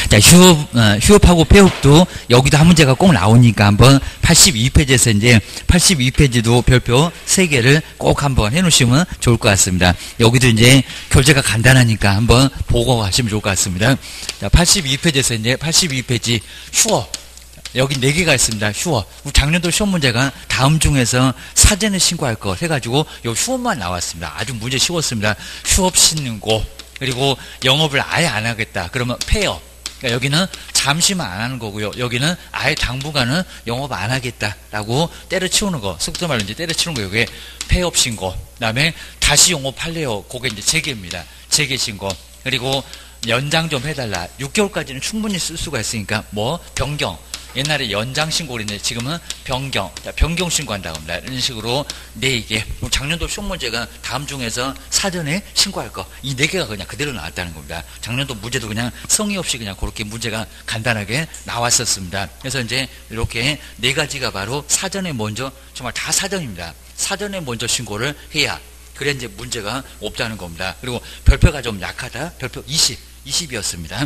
자, 휴업하고 폐업도 여기도 한 문제가 꼭 나오니까 한번 82페이지에서 이제 82페이지도 별표 3개를 꼭 한번 해놓으시면 좋을 것 같습니다. 여기도 이제 교재가 간단하니까 한번 보고 가시면 좋을 것 같습니다. 자, 82페이지에서 이제 82페이지 휴업. 여기 4개가 있습니다. 휴업. 작년도 시험 문제가 다음 중에서 사전에 신고할 거 해가지고 요 휴업만 나왔습니다. 아주 문제 쉬웠습니다. 휴업 신고. 그리고 영업을 아예 안 하겠다. 그러면 폐업. 그러니까 여기는 잠시만 안 하는 거고요. 여기는 아예 당분간은 영업 안 하겠다라고 때려치우는 거. 속도 말로 이제 때려치우는 거. 이게 폐업 신고. 그 다음에 다시 영업할래요. 그게 이제 재개입니다. 재개 신고. 그리고 연장 좀 해달라. 6개월까지는 충분히 쓸 수가 있으니까 뭐 변경. 옛날에 연장 신고를 했는데 지금은 변경. 자, 변경 신고한다고 합니다. 이런 식으로 4개. 작년도 시험 문제가 다음 중에서 사전에 신고할 거. 이 4개가 그냥 그대로 나왔다는 겁니다. 작년도 문제도 그냥 성의 없이 그냥 그렇게 문제가 간단하게 나왔었습니다. 그래서 이제 이렇게 4가지가 바로 사전에 먼저, 정말 다 사전입니다. 사전에 먼저 신고를 해야 그래 이제 문제가 없다는 겁니다. 그리고 별표가 좀 약하다. 별표 20이었습니다.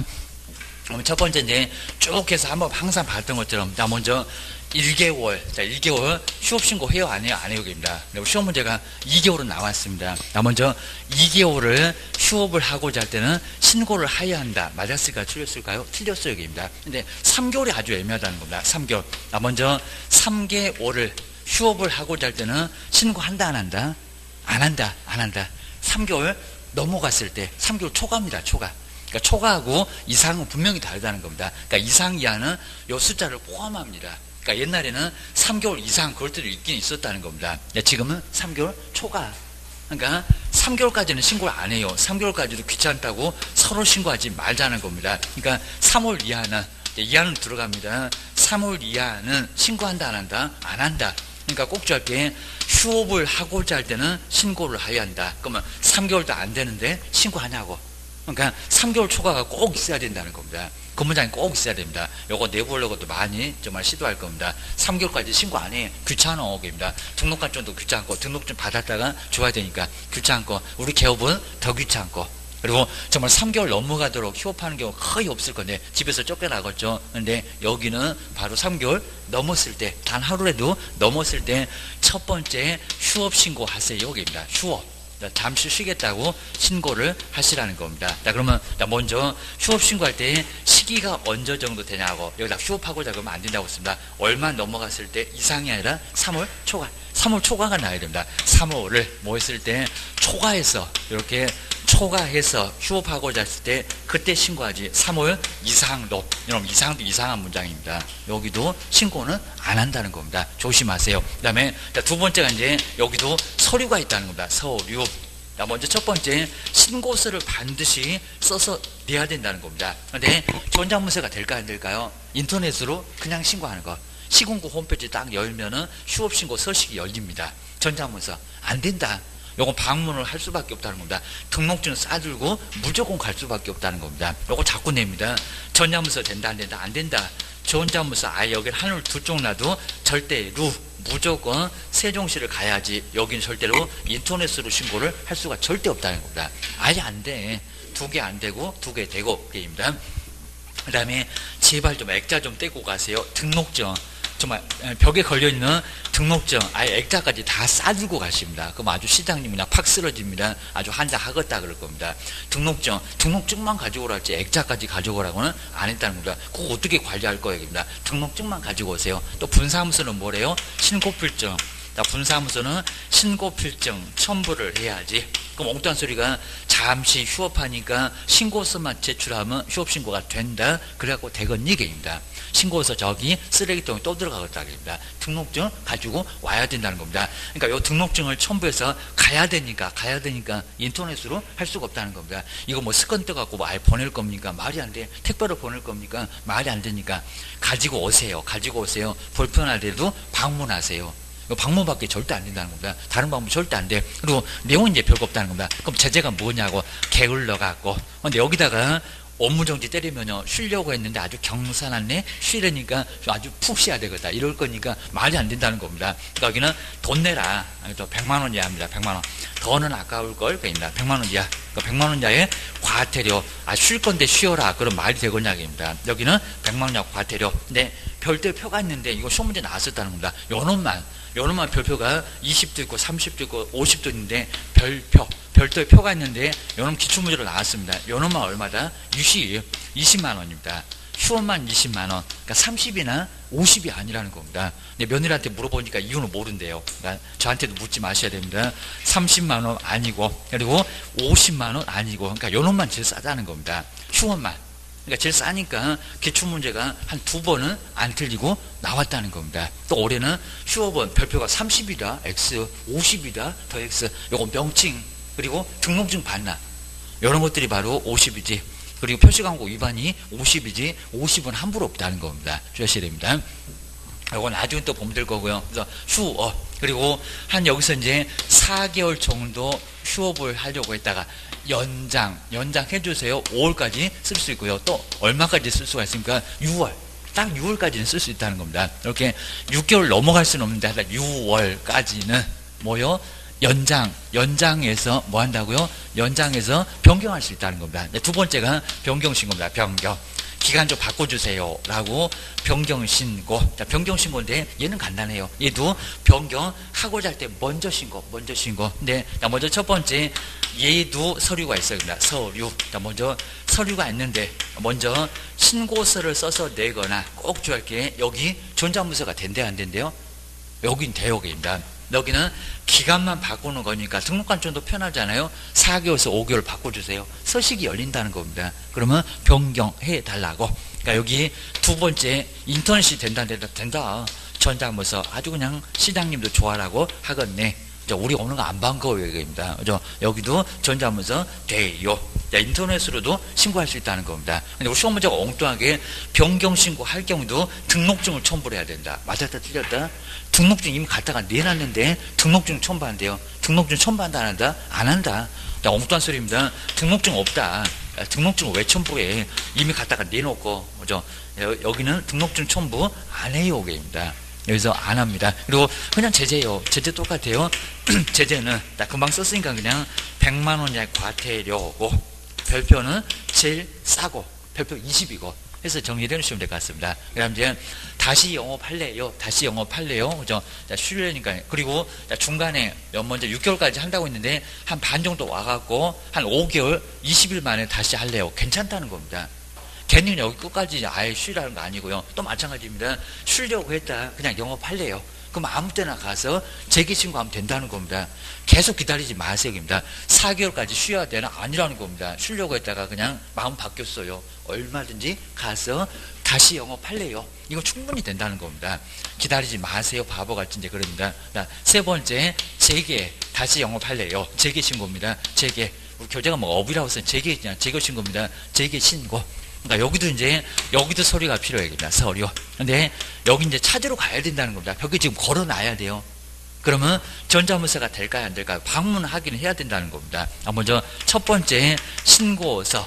첫 번째 이제 쭉 해서 한번 항상 봤던 것처럼, 자, 먼저 1개월, 자, 1개월 휴업신고 해요, 안 해요? 안 해요, 입니다. 그리고 시험 문제가 2개월은 나왔습니다. 자, 먼저 2개월을 휴업을 하고자 할 때는 신고를 해야 한다. 맞았을까요? 틀렸을까요? 틀렸어요, 입니다. 근데 3개월이 아주 애매하다는 겁니다. 3개월. 자, 먼저 3개월을 휴업을 하고자 할 때는 신고한다, 안 한다? 안 한다, 안 한다. 3개월 넘어갔을 때, 3개월 초과입니다, 초과. 그러니까 초과하고 이상은 분명히 다르다는 겁니다. 그러니까 이상 이하는 요 숫자를 포함합니다. 그러니까 옛날에는 3개월 이상 그럴 때도 있긴 있었다는 겁니다. 지금은 3개월 초과. 그러니까 3개월까지는 신고를 안 해요. 3개월까지도 귀찮다고 서로 신고하지 말자는 겁니다. 그러니까 3월 이하는, 이하는 들어갑니다. 3월 이하는 신고한다, 안 한다? 안 한다. 그러니까 꼭 저렇게 휴업을 하고자 할 때는 신고를 해야 한다. 그러면 3개월도 안 되는데 신고하냐고. 그러니까 3개월 초과가 꼭 있어야 된다는 겁니다. 그 문장이 꼭 있어야 됩니다. 요거 내보려고도 많이 정말 시도할 겁니다. 3개월까지 신고 안 해. 귀찮아. 겁니다. 등록관점도 귀찮고, 등록증 받았다가 줘야 되니까 귀찮고, 우리 개업은 더 귀찮고, 그리고 정말 3개월 넘어가도록 휴업하는 경우 거의 없을 건데, 집에서 쫓겨나겠죠. 근데 여기는 바로 3개월 넘었을 때, 단 하루라도 넘었을 때 첫 번째 휴업 신고하세요. 여기입니다. 휴업. 잠시 쉬겠다고 신고를 하시라는 겁니다. 자, 그러면 먼저 휴업 신고할 때 시기가 언제 정도 되냐고, 여기다 휴업하고자 그러면 안 된다고 했습니다. 얼마 넘어갔을 때 이상이 아니라 3월 초과. 3월 초과가 나야 됩니다. 3월을 뭐 했을 때 초과해서, 이렇게 초과해서 휴업하고자 했을 때 그때 신고하지. 3월 이상도, 여러분 이상도 이상한 문장입니다. 여기도 신고는 안 한다는 겁니다. 조심하세요. 그 다음에 두 번째가 이제 여기도 서류가 있다는 겁니다. 서류. 자, 먼저 첫 번째, 신고서를 반드시 써서 내야 된다는 겁니다. 근데 전자문서가 될까요, 안 될까요? 인터넷으로 그냥 신고하는 거. 시군구 홈페이지 딱 열면은 휴업신고 서식이 열립니다. 전자문서 안 된다. 요건 방문을 할 수밖에 없다는 겁니다. 등록증 싸들고 무조건 갈 수밖에 없다는 겁니다. 요거 자꾸 냅니다. 전자문서 된다, 안 된다? 안 된다. 전자문서 아예 여기 하늘 두 쪽 놔도 절대로 무조건 세종시를 가야지, 여기는 절대로 인터넷으로 신고를 할 수가 절대 없다는 겁니다. 아예 안 돼. 2개 안 되고 2개 되고 게임입니다. 그 다음에 제발 좀 액자 좀 떼고 가세요. 등록증. 정말 벽에 걸려있는 등록증 아예 액자까지 다 싸들고 가십니다. 그럼 아주 시장님이나 팍 쓰러집니다. 아주 한장하겠다 그럴 겁니다. 등록증만 가지고 오랄지 액자까지 가지고 오라고는 안 했다는 겁니다. 그거 어떻게 관리할 거예요? 등록증만 가지고 오세요. 또 분사무소는 뭐래요? 신고필증. 분사무소는 신고필증 첨부를 해야지. 그럼 엉뚱한 소리가 잠시 휴업하니까 신고서만 제출하면 휴업신고가 된다. 그래갖고 되겠니? 게입니다. 신고서 저기 쓰레기통에 또 들어가겠다. 그럽니다. 등록증 가지고 와야 된다는 겁니다. 그러니까 이 등록증을 첨부해서 가야 되니까 인터넷으로 할 수가 없다는 겁니다. 이거 뭐 스컨 떠갖고 뭐 아예 보낼 겁니까? 말이 안 돼. 택배로 보낼 겁니까? 말이 안 되니까 가지고 오세요. 불편하더라도 방문하세요. 방문밖에 절대 안 된다는 겁니다. 다른 방문 절대 안 돼. 그리고 내용은 이제 별거 없다는 겁니다. 그럼 제재가 뭐냐고, 게을러 갖고. 근데 여기다가 업무정지 때리면요, 쉬려고 했는데 아주 경사났네, 쉬려니까 아주 푹 쉬어야 되겠다, 이럴 거니까 말이 안 된다는 겁니다. 그러니까 여기는 돈 내라, 100만원 이하입니다. 100만원. 더는 아까울 걸, 그입니다. 100만원 이하. 그러니까 100만원 이하의 과태료, 쉴 건데 쉬어라, 그런 말이 되겠냐입니다. 여기는 100만원 이하 과태료. 근데 별도의 표가 있는데, 이거 시험 문제 나왔었다는 겁니다. 요놈만 별표가 20도 있고 30도 있고 50도 있는데, 별도의 표가 있는데, 요놈 기출문제로 나왔습니다. 요놈만 얼마다? 유시 20만원입니다. 휴업만 20만원. 그러니까 30이나 50이 아니라는 겁니다. 근데 며느리한테 물어보니까 이유는 모른대요. 그러니까 저한테도 묻지 마셔야 됩니다. 30만원 아니고, 그리고 50만원 아니고, 그러니까 요놈만 제일 싸다는 겁니다. 휴업만. 그러니까 제일 싸니까 기출문제가 한 2번은 안 틀리고 나왔다는 겁니다. 또 올해는 휴업은 별표가 30이다 X, 50이다 더 X, 요거 명칭, 그리고 등록증 반납, 이런 것들이 바로 50이지. 그리고 표시광고 위반이 50이지 50은 함부로 없다는 겁니다. 주셔야 됩니다. 이건 나중에 또 보면 될 거고요. 그래서 휴업, 그리고 한 여기서 이제 4개월 정도 휴업을 하려고 했다가 연장해주세요. 5월까지 쓸 수 있고요. 또 얼마까지 쓸 수가 있습니까? 6월. 딱 6월까지는 쓸 수 있다는 겁니다. 이렇게 6개월 넘어갈 수는 없는데, 6월까지는 뭐요? 연장해서 뭐 한다고요? 연장해서 변경할 수 있다는 겁니다. 두 번째가 변경신고입니다. 변경. 기간 좀 바꿔주세요 라고 변경신고. 자, 변경신고인데 얘는 간단해요. 얘도 변경하고자 할 때 먼저 신고. 근데 먼저 첫 번째, 얘도 서류가 있어요. 서류. 자, 먼저 서류가 있는데, 먼저 신고서를 써서 내거나, 꼭 주의할 게 여기 전자문서가 된대요, 안 된대요? 여긴 대역입니다. 여기는 기간만 바꾸는 거니까 등록관청도 편하잖아요. 4개월에서 5개월 바꿔주세요. 서식이 열린다는 겁니다. 그러면 변경해 달라고. 그러니까 여기 두 번째, 인터넷이 된다. 전자문서 아주 그냥 시장님도 좋아라고 하겠네. 우리 오는 거 안 반가워요, 이겁니다. 여기도 전자문서 돼요. 인터넷으로도 신고할 수 있다는 겁니다. 근데 우리 시험 문제가 엉뚱하게 변경 신고할 경우도 등록증을 첨부를 해야 된다. 맞았다, 틀렸다? 등록증 이미 갖다가 내놨는데 등록증 첨부한대요. 등록증 첨부한다, 안 한다? 안 한다. 엉뚱한 소리입니다. 등록증 없다. 등록증을 왜 첨부해? 이미 갖다가 내놓고, 그죠? 여기는 등록증 첨부 안 해요, 입니다. 여기서 안 합니다. 그리고 그냥 제재요. 제재 똑같아요. 제재는 나 금방 썼으니까 그냥 100만원 이하의 과태료고, 별표는 제일 싸고, 별표 20이고 해서 정리를 해주시면 될 것 같습니다. 그 다음 이제 다시 영업할래요. 그죠? 자, 쉬려니까. 그리고 중간에 먼저 6개월까지 한다고 했는데 한 반 정도 와갖고 한 5개월 20일 만에 다시 할래요. 괜찮다는 겁니다. 걔는 여기 끝까지 아예 쉬라는 거 아니고요. 또 마찬가지입니다. 쉬려고 했다. 그냥 영업할래요. 그럼 아무 때나 가서 재기신고하면 된다는 겁니다. 계속 기다리지 마세요입니다. 4개월까지 쉬어야 되나? 아니라는 겁니다. 쉬려고 했다가 그냥 마음 바뀌었어요. 얼마든지 가서 다시 영업할래요. 이거 충분히 된다는 겁니다. 기다리지 마세요. 바보같이 이제 그럽니다. 세 번째, 재개. 다시 영업할래요. 재개신고입니다. 재개. 교재가 뭐 업이라고 써요. 재개신고입니다. 재개신고. 그러니까 여기도 서류가 필요해요. 서류. 근데 여기 이제 찾으러 가야 된다는 겁니다. 벽에 지금 걸어놔야 돼요. 그러면 전자문서가 될까요, 안 될까요? 방문하기는 해야 된다는 겁니다. 먼저 첫 번째, 신고서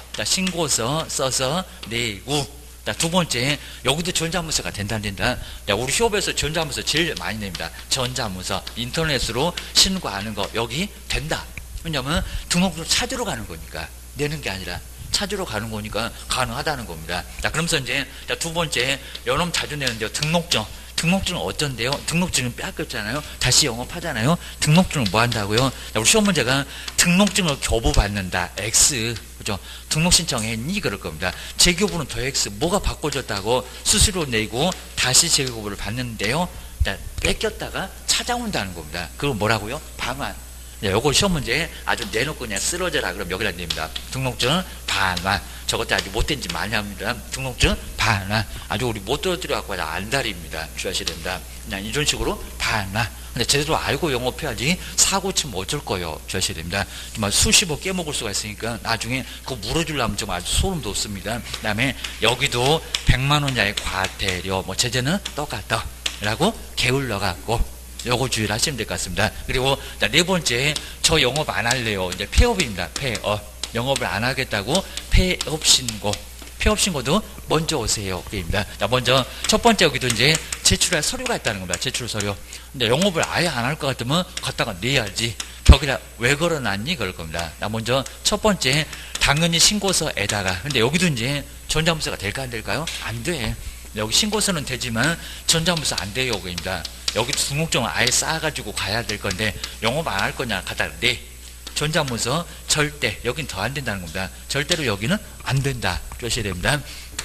써서 내고. 두 번째, 여기도 전자문서가 된다, 안 된다? 우리 휴업에서 전자문서 제일 많이 냅니다. 전자문서, 인터넷으로 신고하는 거, 여기 된다. 왜냐면 등록증 찾으러 가는 거니까. 내는 게 아니라. 찾으러 가는 거니까 가능하다는 겁니다. 자, 그러면서 이제 두 번째, 요놈 자주 내는데요. 등록증은 어쩐데요? 등록증은 빼앗겼잖아요. 다시 영업하잖아요. 등록증을 뭐 한다고요? 자, 우리 시험 문제가 등록증을 교부받는다. X. 그죠? 등록 신청했니? 그럴 겁니다. 재교부는 더 X. 뭐가 바꿔졌다고 수수료 내고 다시 재교부를 받는데요. 자, 뺏겼다가 찾아온다는 겁니다. 그걸 뭐라고요? 방한. 요거 시험 문제 아주 내놓고 그냥 쓰러져라 그럼 여기다 냅니다. 등록증 반환. 저것도 아주 못된 짓 많이 합니다. 등록증 반환. 아주 우리 못 들어갖고 안달입니다. 주의하셔야 됩니다. 그냥 이런 식으로 반환. 근데 제대로 알고 영업해야지 사고 치면 어쩔 거예요. 주의하셔야 됩니다. 정말 수십억 깨먹을 수가 있으니까 나중에 그거 물어주려면 좀 아주 소름 돋습니다. 그 다음에 여기도 100만원 이하의 과태료, 제재는 똑같다. 라고 게을러갖고 요거 주의를 하시면 될 것 같습니다. 그리고 네 번째, 저 영업 안 할래요. 이제 폐업입니다. 폐업. 영업을 안 하겠다고 폐업 신고. 폐업 신고도 먼저 오세요. 그입니다. 자, 먼저 첫 번째 여기도 이제 제출할 서류가 있다는 겁니다. 제출 서류. 근데 영업을 아예 안 할 것 같으면 갖다가 내야지. 벽에다 왜 걸어놨니? 그럴 겁니다. 자, 먼저 첫 번째 당연히 신고서에다가. 근데 여기도 이제 전자문서가 될까 안 될까요? 안 돼. 여기 신고서는 되지만 전자문서 안 돼요. 그입니다. 여기 등록증을 아예 쌓아가지고 가야 될 건데 영업 안 할 거냐? 갖다가 내. 전자문서 절대 여긴 더 안 된다는 겁니다. 절대로 여기는 안 된다. 그러셔야 됩니다.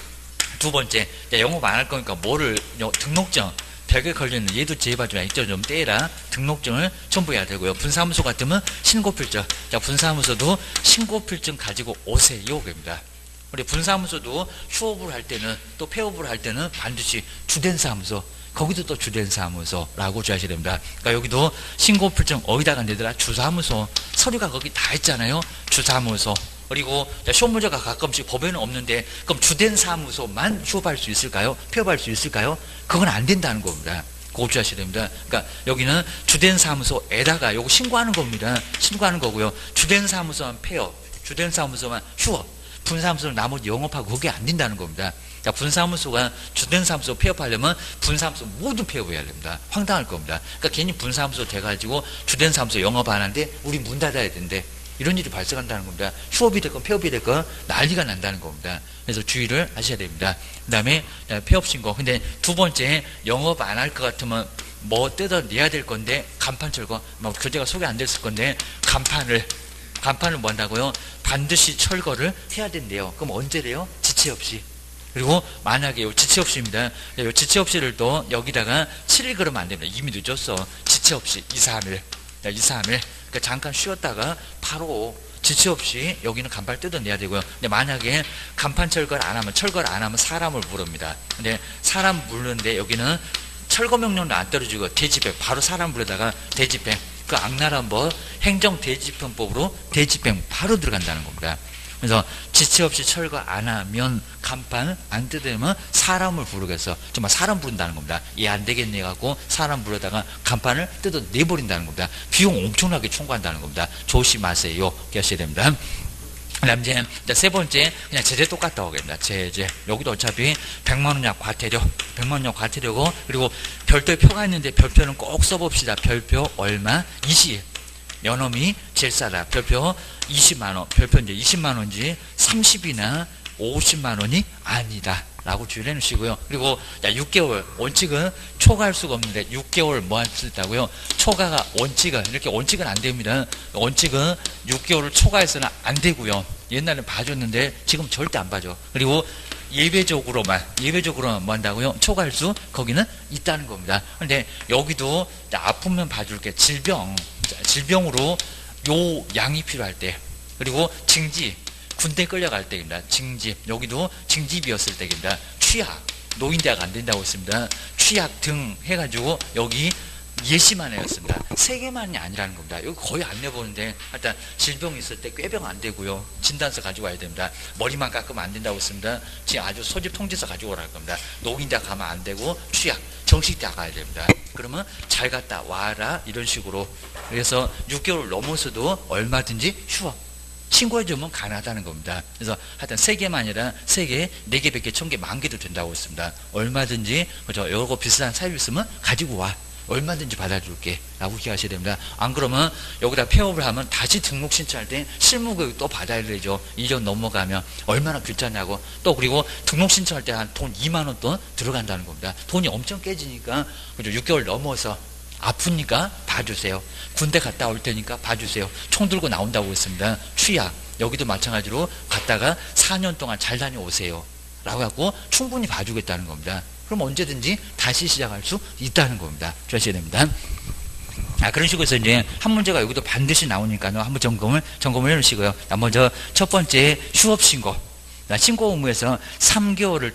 두 번째, 영업 안 할 거니까 뭐를 등록증 벽에 걸려있는 얘도 제봐주라. 이쪽 좀 떼라. 등록증을 첨부해야 되고요. 분사무소 같으면 신고필증. 자, 분사무소도 신고필증 가지고 오세요. 그입니다. 우리 분사무소도 휴업을 할 때는 또 폐업을 할 때는 반드시 주된 사무소. 거기도 또 주된 사무소라고 주셔야 됩니다. 그러니까 여기도 신고필증 어디다가 내더라? 주사무소. 서류가 거기 다 있잖아요. 주사무소. 그리고 쇼무저가 가끔씩 법에는 없는데 그럼 주된 사무소만 휴업할 수 있을까요? 폐업할 수 있을까요? 그건 안 된다는 겁니다. 그거 주셔야 됩니다. 그러니까 여기는 주된 사무소에다가 요거 신고하는 겁니다. 신고하는 거고요. 주된 사무소만 폐업, 주된 사무소만 휴업, 분사무소는 나머지 영업하고 그게 안 된다는 겁니다. 자, 분사무소가 주된 사무소 폐업하려면 분사무소 모두 폐업해야 됩니다. 황당할 겁니다. 그러니까 괜히 분사무소 돼가지고 주된 사무소 영업 안 하는데 우리 문 닫아야 된대. 이런 일이 발생한다는 겁니다. 휴업이 됐건 폐업이 됐건 난리가 난다는 겁니다. 그래서 주의를 하셔야 됩니다. 그 다음에 폐업 신고. 근데 두 번째 영업 안 할 것 같으면 뭐 뜯어내야 될 건데 간판 철거. 뭐 교재가 소개 안 됐을 건데 간판을 뭐 한다고요? 반드시 철거를 해야 된대요. 그럼 언제래요? 지체 없이. 그리고 만약에 요 지체 없이입니다. 요 지체 없이를 또 여기다가 7일 그러면 안 됩니다. 이미 늦었어. 지체 없이 2, 3일. 2, 3일. 그러니까 잠깐 쉬었다가 바로 지체 없이 여기는 간판 뜯어내야 되고요. 근데 만약에 간판 철거를 안 하면 사람을 부릅니다. 근데 사람 부르는데 여기는 철거 명령도 안 떨어지고 대집행 바로 사람 부르다가 대집행 그 악랄한 법 행정 대집행법으로 대집행 바로 들어간다는 겁니다. 그래서 지체 없이 철거 안 하면 간판 안 뜯으면 사람을 부르겠어. 정말 사람 부른다는 겁니다. 얘 안 되겠네 갖고 사람 부르다가 간판을 뜯어 내버린다는 겁니다. 비용 엄청나게 청구한다는 겁니다. 조심하세요. 하셔야 됩니다. 그다음 이제 세 번째 그냥 제재 똑같다고 합니다. 제재 여기도 어차피 100만 원 약 과태료, 100만 원 약 과태료고 그리고 별도의 표가 있는데 별표는 꼭 써봅시다. 별표 얼마? 20. 연험이 제일 싸다. 별표 20만 원. 별표 이제 20만 원인지 30이나 50만 원이 아니다. 라고 주의를 해놓으시고요. 그리고 6개월 원칙은 초과할 수가 없는데 6개월 뭐 할 수 있다고요? 초과가 원칙은 이렇게 원칙은 안 됩니다. 원칙은 6개월을 초과해서는 안 되고요. 옛날에 봐줬는데 지금 절대 안 봐줘. 그리고 예외적으로만 뭐 한다고요? 초과할 수 거기는 있다는 겁니다. 근데 여기도 아프면 봐줄게. 질병으로 요 양이 필요할 때 그리고 징집 군대 끌려갈 때입니다. 징집 여기도 징집이었을 때입니다. 취약 노인대학 안 된다고 했습니다. 취약 등 해가지고 여기 예시만 해였습니다. 3개만이 아니라는 겁니다. 여기 거의 안 내보는데 일단 질병이 있을 때 꾀병 안 되고요. 진단서 가지고 와야 됩니다. 머리만 깎으면 안 된다고 했습니다. 지금 아주 소집 통지서 가지고 오라는 겁니다. 노인대학 가면 안 되고 취약 정식대학 가야 됩니다. 그러면 잘 갔다 와라 이런 식으로. 그래서 6개월 넘어서도 얼마든지 휴업 신고해주면 가능하다는 겁니다. 그래서 하여튼 3개만 아니라 3개, 4개, 100개, 1000개, 10,000개도 된다고 했습니다. 얼마든지 그죠? 요거 비슷한 사유 있으면 가지고 와. 얼마든지 받아줄게 라고 기하셔야 됩니다. 안 그러면 여기다 폐업을 하면 다시 등록 신청할 때 실무교육 또 받아야 되죠. 1년 넘어가면 얼마나 귀찮냐고. 또 그리고 등록 신청할 때 한 돈 2만 원 돈 들어간다는 겁니다. 돈이 엄청 깨지니까 그죠? 6개월 넘어서 아프니까 봐주세요. 군대 갔다 올 테니까 봐주세요. 총 들고 나온다고 했습니다. 취약 여기도 마찬가지로 갔다가 4년 동안 잘 다녀오세요 라고 하고 충분히 봐주겠다는 겁니다. 그럼 언제든지 다시 시작할 수 있다는 겁니다. 주셔야 됩니다. 그런 식으로 해서 이제 한 문제가 여기도 반드시 나오니까요. 한번 점검을 해놓으시고요. 먼저 첫 번째 휴업신고. 신고 의무에서 3개월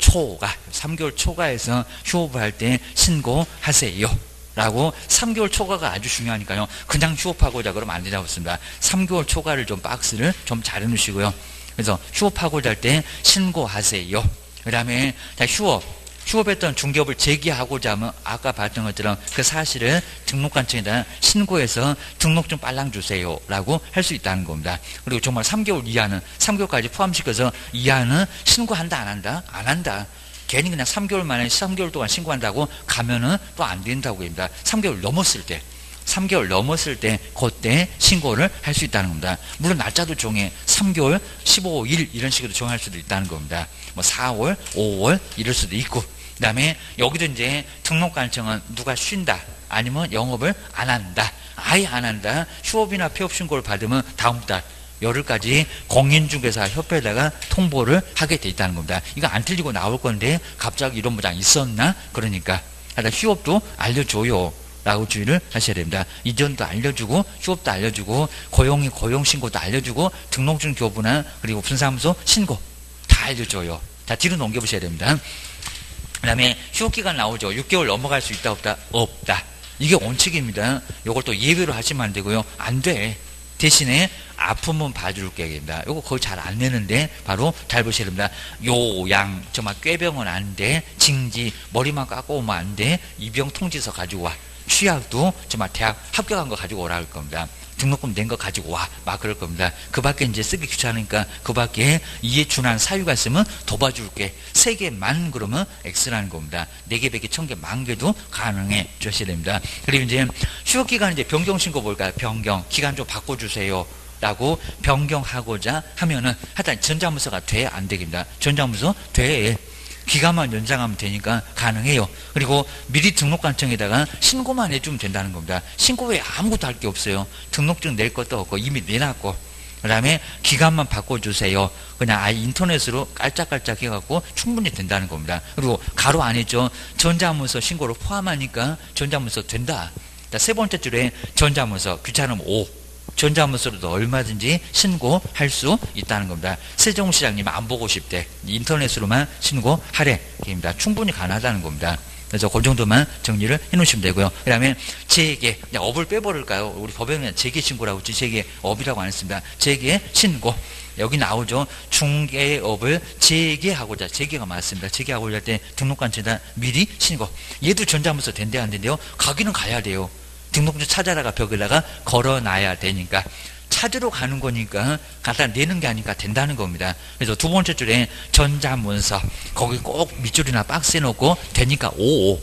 초과해서 휴업을 할 때 신고하세요. 라고 3개월 초과가 아주 중요하니까요. 그냥 휴업하고자 그러면 안 된다고 했습니다. 3개월 초과를 좀 박스를 좀 잘 해놓으시고요. 그래서 휴업하고자 할 때 신고하세요. 그 다음에 휴업했던 중개업을 재개하고자 하면 아까 봤던 것처럼 그 사실을 등록관청에다 신고해서 등록증 빨랑 주세요 라고 할 수 있다는 겁니다. 그리고 정말 3개월 이하는 3개월까지 포함시켜서 이하는 신고한다 안 한다? 안 한다. 괜히 그냥 3개월 만에 3개월 동안 신고한다고 가면은 또 안 된다고 합니다. 3개월 넘었을 때 3개월 넘었을 때 그때 신고를 할 수 있다는 겁니다. 물론 날짜도 정해 3개월, 15일 이런 식으로 정할 수도 있다는 겁니다. 뭐 4월, 5월 이럴 수도 있고 그 다음에 여기도 이제 등록관청은 누가 쉰다 아니면 영업을 안 한다 아예 안 한다 휴업이나 폐업 신고를 받으면 다음 달 열흘까지 공인중개사 협회에다가 통보를 하게 돼 있다는 겁니다. 이거 안 틀리고 나올 건데 갑자기 이런 모장 있었나? 그러니까 하여튼 휴업도 알려줘요 라고 주의를 하셔야 됩니다. 이전도 알려주고 휴업도 알려주고 고용신고도 알려주고 등록증 교부나 그리고 분사무소 신고 다 알려줘요. 자 뒤로 넘겨보셔야 됩니다. 그 다음에 휴업기간 나오죠. 6개월 넘어갈 수 있다 없다? 없다. 이게 원칙입니다. 이걸 또 예외로 하시면 안 되고요. 안 돼. 대신에 아프면 봐줄게 됩니다. 요거 거의 잘 안 내는데 바로 잘 보셔야 됩니다. 요양 정말 꾀병은 안 돼. 징지 머리만 깎고 오면 안 돼. 이병 통지서 가지고 와. 취약도 정말 대학 합격한 거 가지고 오라 할 겁니다. 등록금 낸 거 가지고 와. 막 그럴 겁니다. 그 밖에 이제 쓰기 귀찮으니까 그 밖에 이에 준한 사유가 있으면 도와줄게. 3개만 그러면 X라는 겁니다. 4개, 100개, 1000개, 10,000개도 가능해 주셔야 됩니다. 그리고 이제 휴업기간 이제 변경신고 볼까요? 변경. 기간 좀 바꿔주세요. 라고 변경하고자 하면은 하여튼 전자문서가 돼? 안 되겠습니다. 전자문서 돼. 기간만 연장하면 되니까 가능해요. 그리고 미리 등록관청에다가 신고만 해주면 된다는 겁니다. 신고 외에 아무것도 할 게 없어요. 등록증 낼 것도 없고 이미 내놨고 그 다음에 기간만 바꿔주세요. 그냥 아예 인터넷으로 깔짝깔짝 해갖고 충분히 된다는 겁니다. 그리고 가로 안 했죠. 전자문서 신고를 포함하니까 전자문서 된다. 자, 세 번째 줄에 전자문서 귀찮으면 5. 전자문서로도 얼마든지 신고할 수 있다는 겁니다. 세종시장님 안 보고 싶대. 인터넷으로만 신고하래. 입니다. 충분히 가능하다는 겁니다. 그래서 그 정도만 정리를 해놓으시면 되고요. 그 다음에 재개. 업을 빼버릴까요? 우리 법에는 재개 신고라고 했지. 재개 업이라고 안 했습니다. 재개 신고. 여기 나오죠. 중개업을 재개하고자. 재개가 맞습니다. 재개하고자 할 때 등록관청에다 미리 신고. 얘도 전자문서 된대 안 된대요? 가기는 가야 돼요. 등록증 찾아라가 벽에다가 걸어놔야 되니까 찾으러 가는 거니까 갖다 내는 게 아니니까 된다는 겁니다. 그래서 두 번째 줄에 전자문서 거기 꼭 밑줄이나 박스에 놓고 되니까 55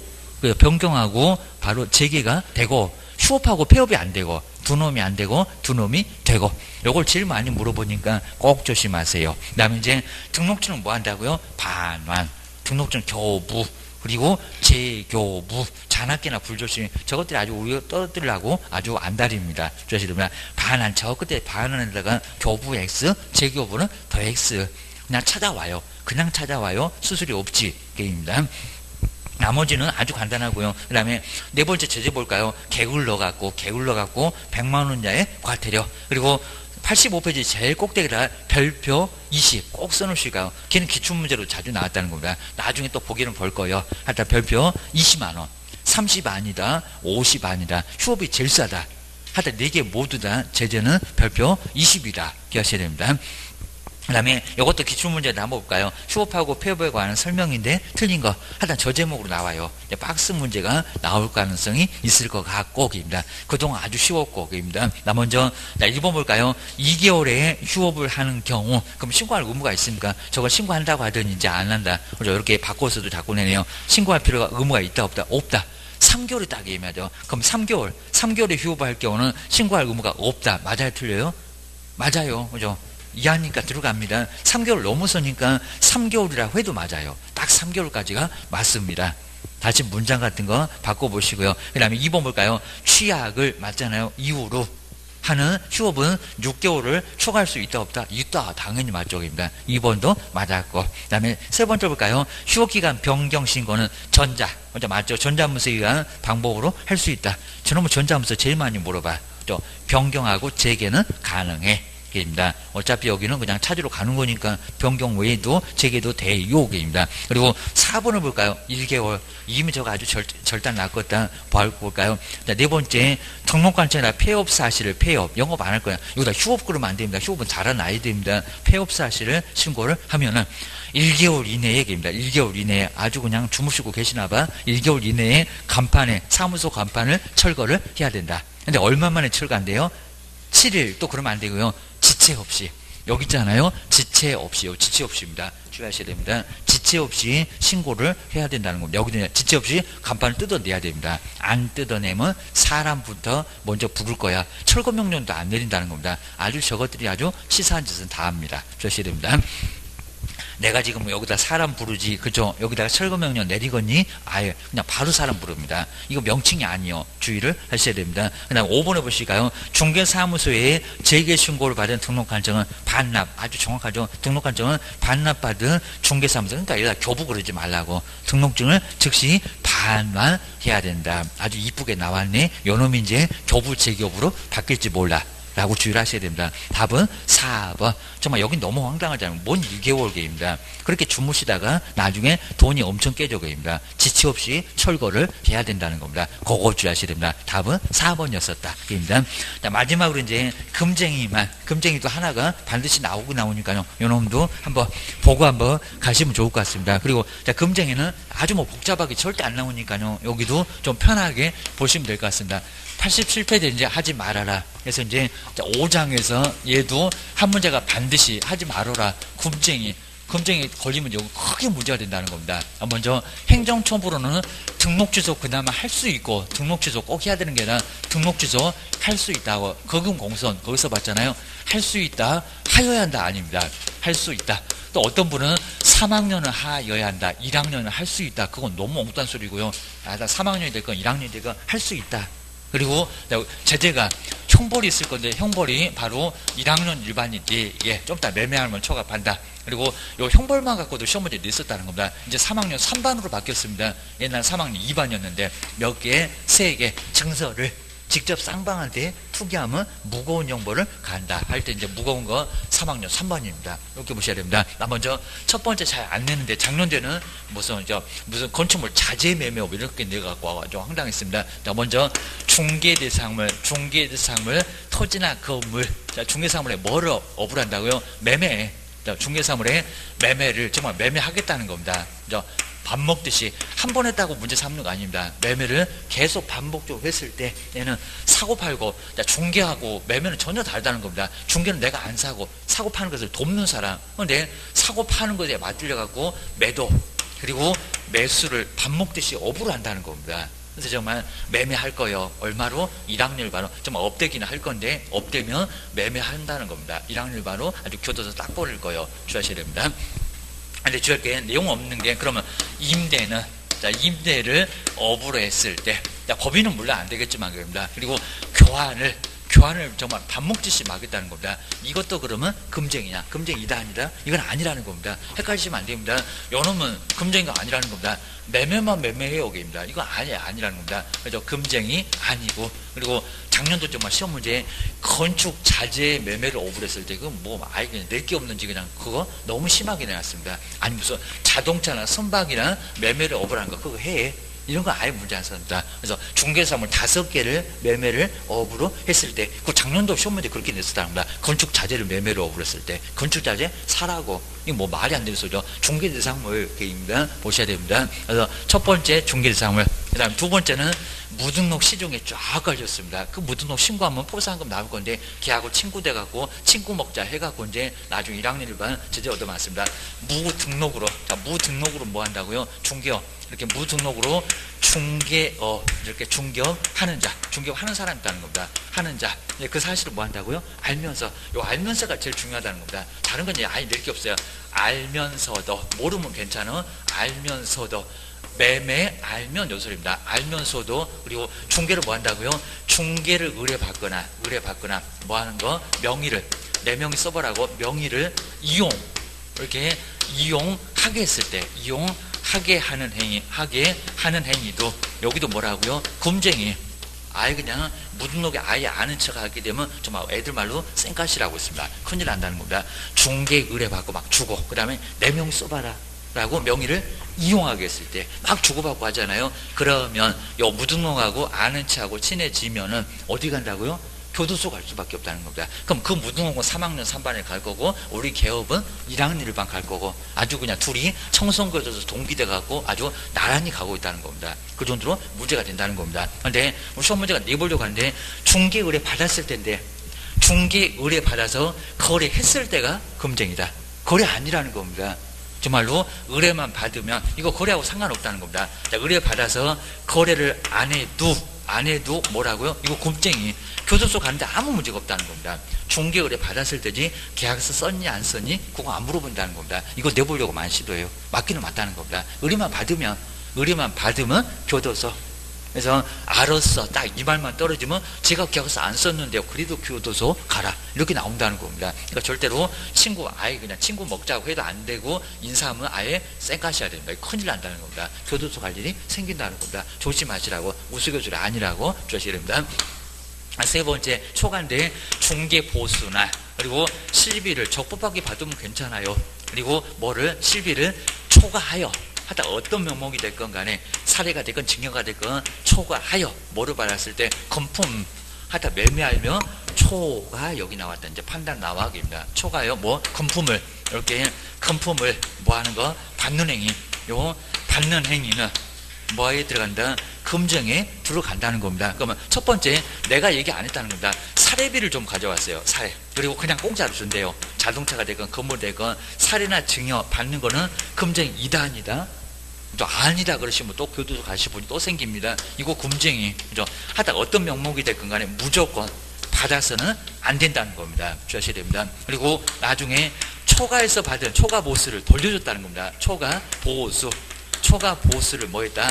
변경하고 바로 재개가 되고 휴업하고 폐업이 안 되고 두 놈이 안 되고 두 놈이 되고 요걸 제일 많이 물어보니까 꼭 조심하세요. 그 다음에 이제 등록증은 뭐 한다고요? 반환, 등록증 교부 그리고 재교부, 잔악기나 불조심 저것들이 아주 우리가 떨어뜨리려고 아주 안달입니다. 주시면 반환 저 끝에 반환에다가 교부 X, 재교부는 더 X 그냥 찾아와요. 그냥 찾아와요. 수수료 없지 게임입니다. 나머지는 아주 간단하고요. 그 다음에 네 번째 제재 볼까요? 게을러갖고 100만 원 이하의 과태료 그리고 85페이지 제일 꼭대기다 별표 20 꼭 써놓으실까요? 걔는 기출문제로 자주 나왔다는 겁니다. 나중에 또 보기는 볼 거예요. 하여튼 별표 20만원 30 아니다 50 아니다 휴업이 제일 싸다. 하여튼 4개 모두 다 제재는 별표 20이다 기억하셔야 됩니다. 그 다음에 이것도 기출문제를 한번 볼까요? 휴업하고 폐업에 관한 설명인데 틀린 거 하여튼 저 제목으로 나와요. 박스 문제가 나올 가능성이 있을 것 같고 입니다. 그동안 아주 쉬웠고 입니다. 먼저 1번 볼까요? 2개월에 휴업을 하는 경우 그럼 신고할 의무가 있습니까? 저걸 신고한다고 하더니 이제 안 한다. 그죠? 이렇게 바꿔서도 자꾸 내네요. 신고할 필요가 의무가 있다 없다? 없다. 3개월이 딱 얘기하죠. 그럼 3개월에 휴업을 할 경우는 신고할 의무가 없다. 맞아요? 틀려요? 맞아요. 그죠? 이해하니까 들어갑니다. 3개월 넘어서니까 3개월이라고 해도 맞아요. 딱 3개월까지가 맞습니다. 다시 문장 같은 거 바꿔보시고요. 그 다음에 2번 볼까요? 취약을 맞잖아요. 이후로 하는 휴업은 6개월을 초과할 수 있다 없다? 있다. 당연히 맞죠입니다. 2번도 맞았고 그 다음에 세 번째 볼까요? 휴업기간 변경 신고는 전자 먼저 맞죠? 전자문서 기간 방법으로 할 수 있다. 저놈은 전자문서 제일 많이 물어봐. 또 변경하고 재개는 가능해. 입니다. 어차피 여기는 그냥 찾으러 가는 거니까 변경 외에도 재개도 돼요. 입니다. 그리고 4번을 볼까요? 1개월. 이미 저거 아주 절단 낫겠다. 볼까요? 자, 네 번째, 등록관청이나 폐업 사실을 폐업. 영업 안 할 거야. 여기다 휴업 그러면 안 됩니다. 휴업은 잘한 아이들입니다. 폐업 사실을 신고를 하면은 1개월 이내에 얘기입니다. 1개월 이내에 아주 그냥 주무시고 계시나 봐. 1개월 이내에 간판에 사무소 간판을 철거를 해야 된다. 근데 얼마 만에 철거한대요? 7일. 또 그러면 안 되고요. 지체 없이. 여기 있잖아요. 지체 없이요. 지체 없이입니다. 주의하셔야 됩니다. 지체 없이 신고를 해야 된다는 겁니다. 여기는 지체 없이 간판을 뜯어내야 됩니다. 안 뜯어내면 사람부터 먼저 부를 거야. 철거 명령도 안 내린다는 겁니다. 아주 저것들이 아주 치사한 짓은 다 합니다. 주의하셔야 됩니다. 내가 지금 여기다 사람 부르지, 그죠? 여기다가 철거 명령 내리겠니? 아예 그냥 바로 사람 부릅니다. 이거 명칭이 아니요. 주의를 하셔야 됩니다. 그 다음 5번에 보실까요? 중개사무소에 재개 신고를 받은 등록한정은 반납, 아주 정확하죠? 등록한정은 반납받은 중개사무소, 그러니까 여기다 교부 그러지 말라고. 등록증을 즉시 반환해야 된다. 아주 이쁘게 나왔네. 요놈이 이제 교부 재교부로 바뀔지 몰라 라고 주의를 하셔야 됩니다. 답은 4번. 정말 여긴 너무 황당하잖아요. 뭔 6개월 계입니다. 그렇게 주무시다가 나중에 돈이 엄청 깨져 계입니다. 지체 없이 철거를 해야 된다는 겁니다. 그거 주의하셔야 됩니다. 답은 4번이었었다. 입니다. 자, 마지막으로 이제 금쟁이도 하나가 반드시 나오니까요. 요놈도 한번 보고 한번 가시면 좋을 것 같습니다. 그리고 자, 금쟁이는 아주 뭐 복잡하게 절대 안 나오니까요. 여기도 좀 편하게 보시면 될 것 같습니다. 87페이지 이제 하지 말아라. 그래서 이제 5장에서 얘도 한 문제가 반드시 하지 말아라. 금쟁이 걸리면 여기 크게 문제가 된다는 겁니다. 먼저 행정처분으로는 등록 취소 그나마 할 수 있고, 등록 취소 꼭 해야 되는 게 아니라 등록 취소 할 수 있다고. 거금 공선 거기서 봤잖아요. 할 수 있다, 하여야 한다 아닙니다. 할 수 있다. 또 어떤 분은 3학년을 하여야 한다, 1학년을 할 수 있다. 그건 너무 엉뚱한 소리고요. 나 3학년이 됐건 1학년이 됐건 할 수 있다. 그리고 제재가 형벌이 있을 건데, 형벌이 바로 1학년 일반인이 좀 이따 매매하면 처갑한다. 그리고 요 형벌만 갖고도 시험 문제 냈었다는 겁니다. 이제 3학년 3반으로 바뀌었습니다. 옛날 3학년 2반이었는데 몇 개, 3개 증서를 직접 쌍방한테 투기하면 무거운 형벌을 간다. 할 때 이제 무거운 거 3학년 3반입니다. 이렇게 보셔야 됩니다. 나 먼저 첫 번째 잘 안 내는데 작년에는 무슨 건축물 자재 매매업 이렇게 내갖고 와가지고 황당했습니다. 자, 먼저 중개대상물 토지나 건물. 자, 중개사물에 뭐를 업을 한다고요? 매매. 자, 중개사물에 매매를 정말 매매하겠다는 겁니다. 밥 먹듯이 한 번 했다고 문제 삼는 거 아닙니다. 매매를 계속 반복적으로 했을 때 얘는 사고 팔고, 중개하고 매매는 전혀 다르다는 겁니다. 중개는 내가 안 사고 파는 것을 돕는 사람. 근데 사고 파는 것에 맞들려갖고 매도 그리고 매수를 밥 먹듯이 업으로 한다는 겁니다. 그래서 정말 매매할 거요. 얼마로? 1학년 바로. 정말 업되기는 할 건데 업되면 매매한다는 겁니다. 1학년 바로 아주 교도소 딱 버릴 거요. 주의하셔야 됩니다. 근데 주의할 게 내용 없는 게, 그러면 임대는, 자, 임대를 업으로 했을 때, 자, 법인은 물론 안 되겠지만 그럽니다. 그리고 교환을 정말 밥 먹듯이 막겠다는 겁니다. 이것도 그러면 금쟁이냐? 금쟁이다 아니다? 이건 아니라는 겁니다. 헷갈리시면 안 됩니다. 요놈은 금쟁이가 아니라는 겁니다. 매매만 매매해요, 입니다. 이거 아니라는 겁니다. 그래서 금쟁이 아니고, 그리고 작년도 정말 시험 문제에 건축 자재 매매를 업을했을 때, 그건 뭐 아예 그냥 낼 게 없는지 그냥 그거 너무 심하게 내놨습니다. 아니 무슨 자동차나 선박이나 매매를 업을 한 거 그거 해. 이런 거 아예 문제 안 섭니다. 그래서 중개사물 5개를 매매를 업으로 했을 때, 그 작년도 시험 문제 그렇게 냈었다는 겁니다. 건축 자재를 매매를 업으로 했을 때, 건축 자재 사라고. 이거 뭐 말이 안 되는 소리죠. 중개대상물 개입니다. 보셔야 됩니다. 그래서 첫 번째 중개대상물, 그 다음 두 번째는 무등록 시중에 쫙 걸렸습니다. 그 무등록 신고하면 포상금 나올 건데, 걔하고 친구 돼갖고 친구 먹자 해갖고 이제 나중에 1학년 일반 제재 얻어맞습니다. 무등록으로. 자, 무등록으로 뭐 한다고요? 중개업. 이렇게 무등록으로 이렇게 중개업하는 자, 중개업하는 사람이 있다는 겁니다. 하는 자. 그 사실을 뭐 한다고요? 알면서. 요 알면서가 제일 중요하다는 겁니다. 다른 건 이제 아예 낼 게 없어요. 알면서도, 모르면 괜찮아. 알면서도. 매매 알면 요 소리입니다. 알면서도. 그리고 중개를 뭐 한다고요? 중개를 의뢰받거나 뭐 하는 거? 명의를, 내 명의 써보라고 명의를 이렇게 이용하게 했을 때, 하게 하는 행위도 여기도 뭐라고요? 금쟁이. 아예 그냥 무등록에 아예 아는 척 하게 되면 정말 애들 말로 쌩까시라고 있습니다. 큰일 난다는 겁니다. 중개 의뢰받고 막 주고, 그 다음에 내 명의 써봐라 라고 명의를 이용하게 했을 때 막 주고받고 하잖아요. 그러면 요 무등록하고 아는 척하고 친해지면은 어디 간다고요? 교도소 갈 수밖에 없다는 겁니다. 그럼 그 무등록은 3학년 3반에 갈 거고 우리 개업은 1학년 1반 갈 거고 아주 그냥 둘이 청송교도소 동기돼 갖고 아주 나란히 가고 있다는 겁니다. 그 정도로 문제가 된다는 겁니다. 그런데 우리 시험 문제가 내보려고 하는데 중개 의뢰 받았을 때인데 중개 의뢰 받아서 거래했을 때가 금쟁이다. 거래 아니라는 겁니다. 정말로 의뢰만 받으면 이거 거래하고 상관없다는 겁니다. 자, 의뢰 받아서 거래를 안 해도 뭐라고요? 이거 금쟁이. 교도소 가는데 아무 문제가 없다는 겁니다. 중개 의뢰 받았을 때지 계약서 썼니 안 썼니 그거 안 물어본다는 겁니다. 이거 내보려고 많이 시도해요. 맞기는 맞다는 겁니다. 의뢰만 받으면 교도소. 그래서 알았어 딱 이 말만 떨어지면 제가 계약서 안 썼는데요. 그래도 교도소 가라 이렇게 나온다는 겁니다. 그러니까 절대로 친구 아예 그냥 친구 먹자고 해도 안 되고 인사하면 아예 쌩까셔야 됩니다. 큰일 난다는 겁니다. 교도소 갈 일이 생긴다는 겁니다. 조심하시라고 우스갯소리 아니라고 조심해야 됩니다. 세 번째 초과인데 중개 보수나 그리고 실비를 적법하게 받으면 괜찮아요. 그리고 뭐를 실비를 초과하여 하다 어떤 명목이 됐건 간에 살해가 됐건 징역가 됐건 초과하여 뭐를 받았을 때 금품 하다 매매하며 초가 여기 나왔다. 이제 판단 나와입니다. 초과요 뭐 금품을 이렇게 금품을 뭐 하는 거 받는 행위. 요 받는 행위는 뭐에 들어간다? 금정에 들어간다는 겁니다. 그러면 첫 번째 내가 얘기 안 했다는 겁니다. 사례비를 좀 가져왔어요. 사례. 그리고 그냥 공짜로 준대요. 자동차가 되건 건물 되건 사례나 증여 받는 거는 금쟁이다 아니다. 또 아니다 그러시면 또 교도소 가실 분이 또 생깁니다. 이거 금쟁이. 그죠? 하다 어떤 명목이 됐건 간에 무조건 받아서는 안 된다는 겁니다. 주셔야 됩니다. 그리고 나중에 초과해서 받은 초과 보수를 돌려줬다는 겁니다. 초과 보수를 뭐 했다?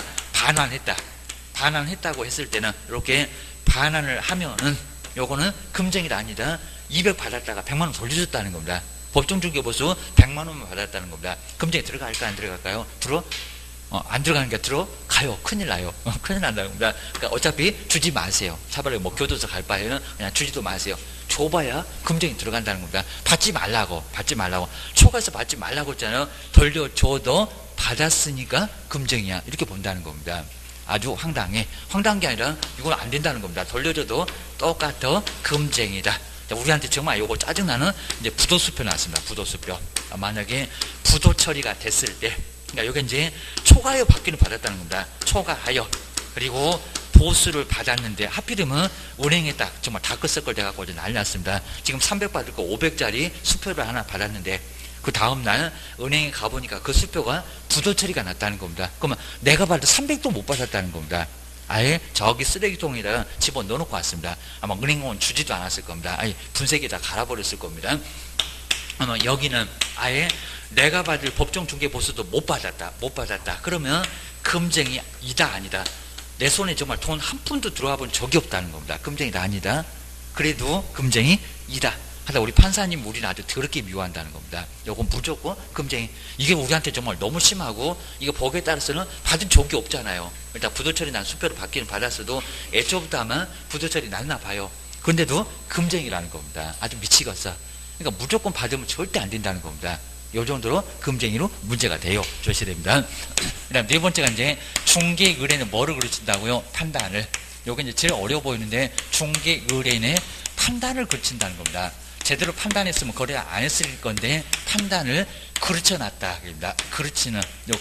반환했다고 했을 때는 이렇게 반환을 하면은 요거는 금쟁이다 아니다. 200 받았다가 100만 원 돌려줬다는 겁니다. 법정 중개 보수 100만 원만 받았다는 겁니다. 금쟁이 들어갈까 안 들어갈까요? 안 들어가는 게 들어가요. 큰일 나요. 큰일 난다는 겁니다. 그러니까 어차피 주지 마세요. 차라리 뭐 교도소 갈 바에는 그냥 주지도 마세요. 줘봐야 금쟁이 들어간다는 겁니다. 받지 말라고. 초과해서 받지 말라고 했잖아요. 돌려줘도 받았으니까 금쟁이야. 이렇게 본다는 겁니다. 아주 황당해. 황당한 게 아니라 이건 안 된다는 겁니다. 돌려줘도 똑같아 금쟁이다. 우리한테 정말 이거 짜증나는 이제 부도수표 나왔습니다. 부도수표. 만약에 부도 처리가 됐을 때, 그러니까 여기 이제 초과하여 받기는 받았다는 겁니다. 초과하여. 그리고 보수를 받았는데 하필이면 은행에 딱 정말 다크서클 돼갖고 난리 났습니다. 지금 300 받을 거 500짜리 수표를 하나 받았는데 그 다음날 은행에 가보니까 그 수표가 부도 처리가 났다는 겁니다. 그러면 내가 받을 300도 못 받았다는 겁니다. 아예 저기 쓰레기통에다가 집어넣어놓고 왔습니다. 아마 은행은 주지도 않았을 겁니다. 아예 분쇄기에다 갈아버렸을 겁니다. 아마 여기는 아예 내가 받을 법정 중개 보수도 못 받았다. 그러면 금쟁이 이다 아니다. 내 손에 정말 돈 한 푼도 들어와 본 적이 없다는 겁니다. 금쟁이다 아니다. 그래도 금쟁이 이다. 하다 우리 판사님 우리는 아주 더럽게 미워한다는 겁니다. 요건 무조건 금쟁이. 이게 우리한테 정말 너무 심하고 이거 법에 따라서는 받은 적이 없잖아요. 일단 부도처리 난 수표를 받기는 받았어도 애초부터 아마 부도처리 났나 봐요. 그런데도 금쟁이라는 겁니다. 아주 미치겠어. 그러니까 무조건 받으면 절대 안 된다는 겁니다. 요 정도로 금쟁이로 문제가 돼요. 조셔야 됩니다. 그 다음 네 번째가 이제 중개 의뢰는 뭐를 그르친다고요? 판단을. 요게 이제 제일 어려워 보이는데 중개 의뢰인의 판단을 그르친다는 겁니다. 제대로 판단했으면 거래 안 했을 건데 판단을 그르쳐놨다. 그르치는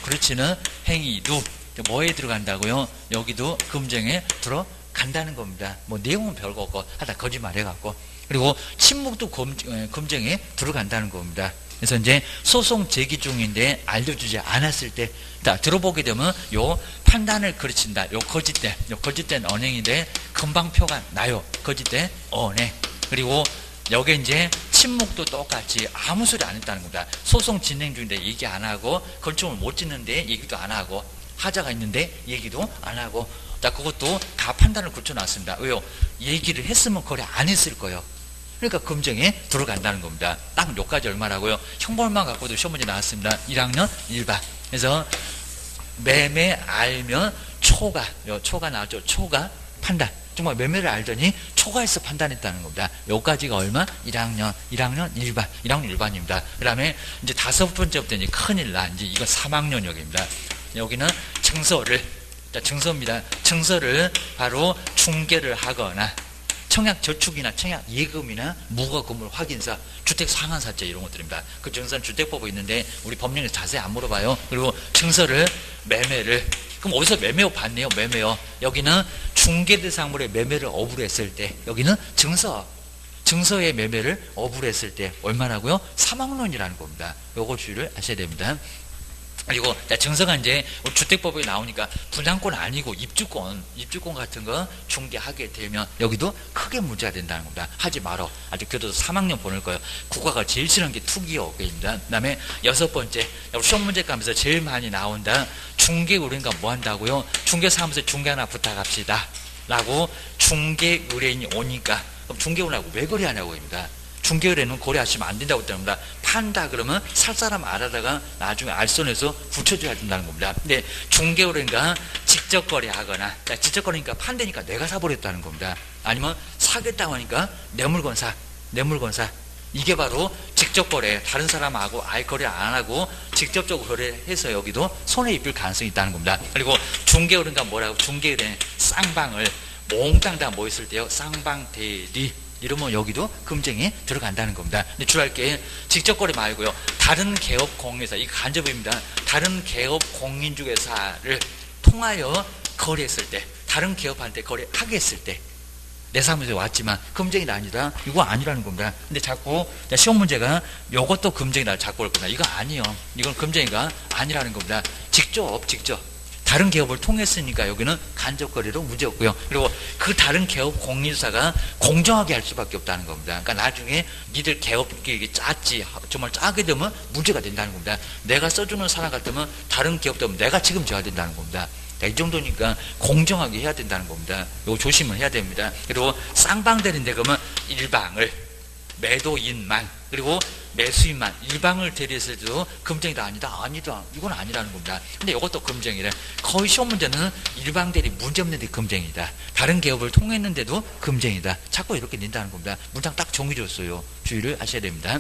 행위도 뭐에 들어간다고요? 여기도 금쟁에 들어간다는 겁니다. 뭐 내용은 별거 없고 하다 거짓말 해갖고. 그리고 침묵도 금쟁에 들어간다는 겁니다. 그래서 이제 소송 제기 중인데 알려주지 않았을 때, 자, 들어보게 되면 요 판단을 그르친다. 요 거짓된 언행인데 금방 표가 나요. 거짓된 언행. 그리고 여기 이제 침묵도 똑같이 아무 소리 안 했다는 겁니다. 소송 진행 중인데 얘기 안 하고, 걸침을 못 짓는데 얘기도 안 하고, 하자가 있는데 얘기도 안 하고, 자, 그것도 다 판단을 그쳐놨습니다. 왜요? 얘기를 했으면 거래 안 했을 거예요. 그러니까 금쟁에 들어간다는 겁니다. 딱 요까지 얼마라고요? 형벌만 갖고도 시험 문제 나왔습니다. 1학년 1반. 그래서 매매 알면 초가 나왔죠. 초가 판단. 정말 매매를 알더니 초과해서 판단했다는 겁니다. 요까지가 얼마? 1학년 1반입니다. 그 다음에 이제 5번째부터 이제 큰일 나. 이제 이거 3학년 역입니다. 여기는 증서입니다. 증서를 바로 중개를 하거나 청약저축이나 청약예금이나 무과금물 확인서, 주택상환사채 이런 것들입니다. 그 증서는 주택법에 있는데 우리 법령에서 자세히 안 물어봐요. 그리고 증서를 매매를, 그럼 어디서 매매업 받네요? 매매업. 여기는 중개대상물의 매매를 어부로 했을 때, 여기는 증서의 매매를 어부로 했을 때 얼마라고요? 3억론이라는 겁니다. 요거 주의를 하셔야 됩니다. 그리고 증서가 이제 주택법에 나오니까 분양권 아니고 입주권 같은 거 중개하게 되면 여기도 크게 문제가 된다는 겁니다. 하지 말어. 아주 교도소 3학년 보낼 거예요. 국가가 제일 싫어하는 게 투기업입니다. 그 다음에 6번째, 시험 문제 가면서 제일 많이 나온다. 중개 의뢰인과 뭐 한다고요? 중개사무소에 중개 하나 부탁합시다 라고 중개 의뢰인이 오니까, 그럼 중개 의뢰인하고 왜 거래하냐고입니다. 중개 의뢰는 거래하시면 안 된다고 합니다. 판다 그러면 살 사람 알아다가 나중에 알선해서 붙여줘야 된다는 겁니다. 근데 중개 의뢰인과 직접 거래하거나, 직접 거래니까 판대니까 내가 사버렸다는 겁니다. 아니면 사겠다고 하니까 내 물건 사. 이게 바로 직접 거래. 다른 사람하고 아예 거래 안 하고 직접적으로 거래해서 여기도 손해 입을 가능성이 있다는 겁니다. 그리고 중개 의뢰인과 뭐라고? 중개 의뢰인 쌍방을 몽땅 다 모였을 때요, 쌍방 대리 이러면 여기도 금쟁이에 들어간다는 겁니다. 근데 주의할 게 직접 거래 말고요, 다른 개업 공인사, 이거 간접입니다. 다른 개업 공인중개사를 통하여 거래했을 때, 다른 개업한테 거래하게 했을 때, 내 사무소에 왔지만 금쟁이는 아니다. 이거 아니라는 겁니다. 근데 자꾸 시험 문제가 이것도 금쟁이다 자꾸 올 겁니다. 이거 아니요. 이건 금쟁이가 아니라는 겁니다. 직접 다른 개업을 통했으니까 여기는 간접거래로 문제없고요. 그리고 그 다른 개업 공인사가 공정하게 할 수밖에 없다는 겁니다. 그러니까 나중에 니들 개업 계획이 짰지, 정말 짜게 되면 문제가 된다는 겁니다. 내가 써주는 사람 같으면 다른 개업도 내가 책임져야 된다는 겁니다. 이 정도니까 공정하게 해야 된다는 겁니다. 이거 조심을 해야 됩니다. 그리고 쌍방대리인데 그러면 일방을, 매도인만, 그리고 매수인만, 일방을 대리했을 때도 금쟁이다 아니다. 이건 아니라는 겁니다. 근데 이것도 금쟁이래. 거의 시험 문제는 일방 대리 문제없는데 금쟁이다. 다른 개업을 통했는데도 금쟁이다. 자꾸 이렇게 낸다는 겁니다. 문장 딱 정해줬어요. 주의를 하셔야 됩니다.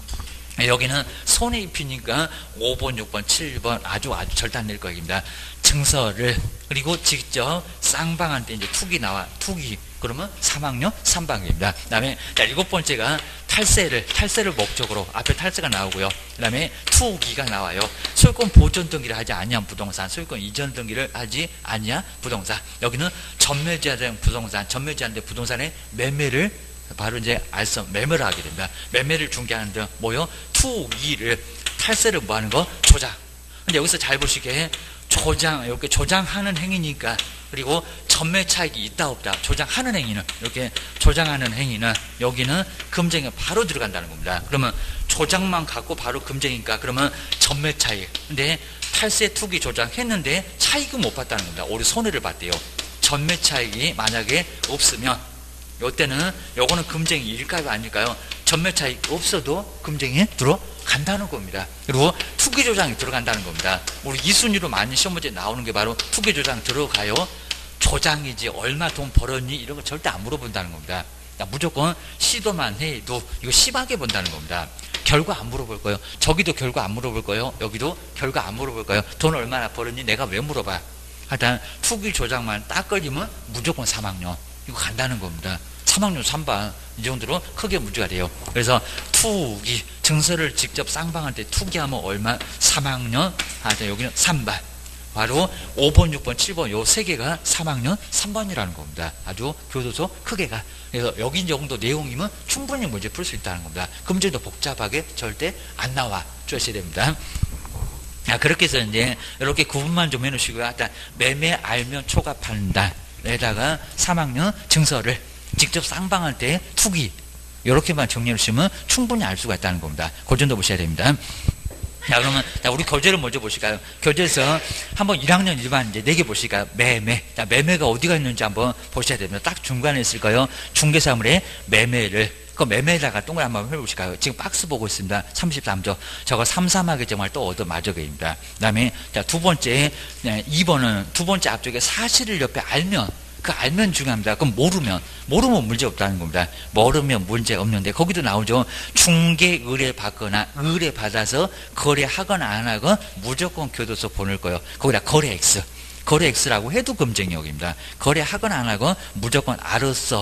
여기는 손해 입히니까 5번, 6번, 7번 아주 절대 안 낼 겁니다. 증서를, 그리고 직접 쌍방한테 이제 투기 나와. 투기. 그러면 3학년 3방입니다. 그 다음에 7번째가 탈세를 목적으로, 앞에 탈세가 나오고요. 그 다음에 투기가 나와요. 소유권 보존 등기를 하지 아니한 부동산, 소유권 이전 등기를 하지 아니한 부동산. 여기는 전매제한 부동산, 전매제한데 부동산의 매매를 바로 이제 알선 매매를 하게 됩니다. 매매를 중개하는데 뭐요? 투기를, 탈세를 뭐 하는 거? 조장. 근데 여기서 잘 보시게 이렇게 조장하는 행위니까, 그리고 전매 차익이 있다 없다, 조장하는 행위는, 이렇게 조장하는 행위는 여기는 금쟁이 바로 들어간다는 겁니다. 그러면 조장만 갖고 바로 금쟁이니까 그러면 전매 차익. 근데 탈세 투기 조장했는데 차익은 못 봤다는 겁니다. 오히려 손해를 봤대요. 전매 차익이 만약에 없으면 이때는 요거는 금쟁이일까요 아닐까요? 전매 차익 없어도 금쟁이에 들어간다는 겁니다. 그리고 투기 조장이 들어간다는 겁니다. 우리 2순위로 많이 시험 문제 나오는 게 바로 투기 조장 들어가요. 조장이지 얼마 돈 벌었니 이런 거 절대 안 물어본다는 겁니다. 무조건 시도만 해도 이거 심하게 본다는 겁니다. 결과 안 물어볼 거예요. 저기도 결과 안 물어볼 거예요. 여기도 결과 안 물어볼 거예요. 돈 얼마나 벌었니 내가 왜 물어봐. 하여튼 투기 조장만 딱 걸리면 무조건 3학년 이거 간다는 겁니다. 3학년 3반 이 정도로 크게 문제가 돼요. 그래서 투기, 증서를 직접 쌍방한테 투기하면 얼마? 3학년, 여기는 3반. 바로 5번, 6번, 7번 요 세 개가 3학년 3반이라는 겁니다. 아주 교도소 크게 가. 그래서 여기 정도 내용이면 충분히 문제 풀 수 있다는 겁니다. 금전도 복잡하게 절대 안 나와 주셔야 됩니다. 그렇게 해서 이제 이렇게 구분만 좀 해놓으시고요. 일단 매매 알면 초과 판단에다가 3학년 증서를 직접 쌍방한테 투기 이렇게만 정리해 주시면 충분히 알 수가 있다는 겁니다. 그 정도 보셔야 됩니다. 자, 그러면 우리 교재를 먼저 보실까요? 교재에서 한번 1학년 일반 이제 4개 보실까요? 매매. 자, 매매가 어디가 있는지 한번 보셔야 됩니다. 딱 중간에 있을 거예요. 중개사물의 매매를. 그 매매에다가 동그란 한번 해보실까요? 지금 박스 보고 있습니다. 33조. 저거 3하게 정말 또 얻어 맞아입니다. 그 다음에 자, 두 번째, 2번은 두 번째 앞쪽에 사실을 옆에 알면, 그 알면 중요합니다. 그럼 모르면 문제 없다는 겁니다. 모르면 문제 없는데 거기도 나오죠. 중개 의뢰 받거나 의뢰 받아서 거래하거나 안 하건 무조건 교도소 보낼 거예요. 거기다 거래 X. 거래 X라고 해도 금쟁역입니다. 거래하거나 안 하건 무조건 알았어.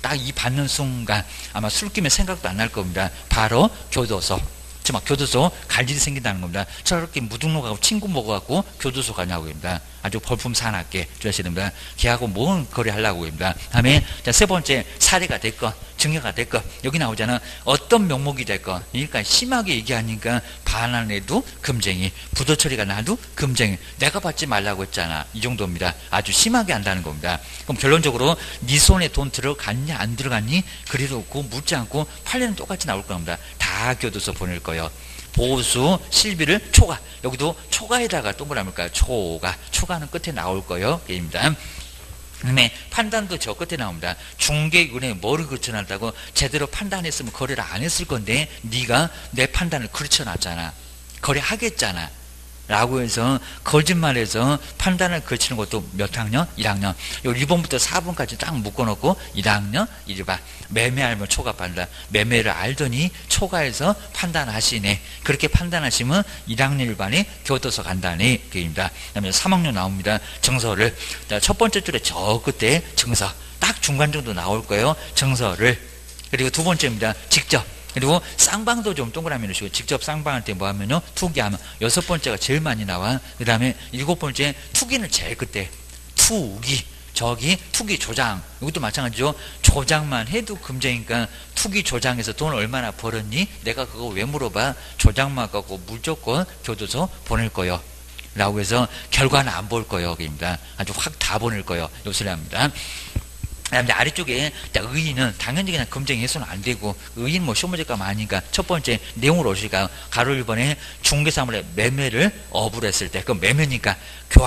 딱 이 받는 순간 아마 술김에 생각도 안 날 겁니다. 바로 교도소. 정말 교도소 갈 일이 생긴다는 겁니다. 저렇게 무등록하고 친구 먹어갖고 교도소 가냐고 합니다. 아주 벌품 사납게 주셔야 됩니다. 걔하고 뭔 거래 하려고 합니다. 다음에 세 번째, 사례가 됐건 증여가 됐건 여기 나오잖아. 어떤 명목이 됐건, 그러니까 심하게 얘기하니까 반환 해도 금쟁이, 부도 처리가 나도 금쟁이, 내가 받지 말라고 했잖아. 이 정도입니다. 아주 심하게 한다는 겁니다. 그럼 결론적으로 네 손에 돈 들어갔니 안 들어갔니 그리도 없고 묻지 않고 판례는 똑같이 나올 겁니다. 다 교도소 보낼 거예요. 보수, 실비를 초과. 여기도 초과에다가 동그라미일까요? 초과는 끝에 나올 거예요. 입니다. 그다음에 판단도 저 끝에 나옵니다. 중개은행에 뭐를 그쳐놨다고 제대로 판단했으면 거래를 안 했을 건데 네가 내 판단을 그쳐놨잖아. 거래하겠잖아. 라고 해서 거짓말해서 판단을 거치는 것도 몇 학년? 1학년. 요 1번부터 4번까지 딱 묶어놓고 1학년 1반. 매매하면 초과한다. 매매를 알더니 초과해서 판단하시네. 그렇게 판단하시면 1학년 1반에 교도소 간다네. 그입니다. 그다음에 3학년 나옵니다. 정서를. 첫 번째 줄에 저 끝에 정서. 딱 중간 정도 나올 거예요. 정서를. 그리고 두 번째입니다. 직접. 그리고 쌍방도 좀 동그라미 넣으시고, 직접 쌍방할 때 뭐 하면요? 투기하면 여섯 번째가 제일 많이 나와. 그 다음에 일곱 번째, 투기는 제일 끝에. 투기. 저기 투기 조장. 이것도 마찬가지죠. 조장만 해도 금쟁이니까 투기 조장해서 돈 얼마나 벌었니? 내가 그거 왜 물어봐? 조장만 갖고 무조건 교도소 보낼 거예요. 라고 해서 결과는 안 볼 거예요. 여기입니다. 아주 확 다 보낼 거예요. 요 소리 합니다. 그다음에 아래쪽에 의인은 당연히 그냥 금쟁이 해서는 안 되고, 의인 뭐 쇼머제가 많으니까 첫 번째 내용으로 오실까요? 가로 1번에 중개사물의 매매를 업을 했을 때, 그럼 매매니까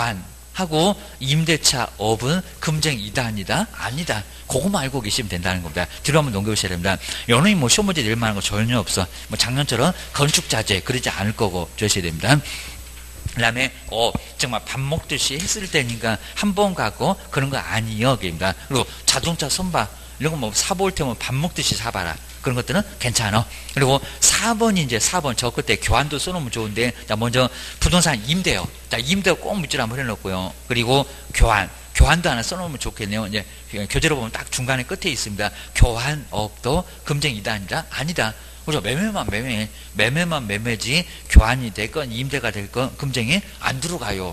교환하고 임대차 업은 금쟁이다 아니다? 아니다. 그거만 알고 계시면 된다는 겁니다. 뒤로 한번 넘겨보셔야 됩니다. 연예인 뭐 쇼머제 낼 만한 거 전혀 없어. 뭐 작년처럼 건축자재 그러지 않을 거고 주셔야 됩니다. 그 다음에 정말 밥 먹듯이 했을 때니까 한 번 가고 그런 거 아니요. 입니다. 그리고 자동차 선박 이런 거 뭐 사볼 테면 밥 먹듯이 사봐라. 그런 것들은 괜찮아. 그리고 4번이 이제 4번 저 끝에 교환도 써놓으면 좋은데, 자 먼저 부동산 임대요. 자 임대 꼭 밑줄 한번 해놓고요. 그리고 교환도 하나 써놓으면 좋겠네요. 이제 교재로 보면 딱 중간에 끝에 있습니다. 교환업도 금쟁이다 아니다? 아니다. 그죠? 매매만 매매지 교환이 됐건 임대가 됐건 금쟁이 안 들어가요.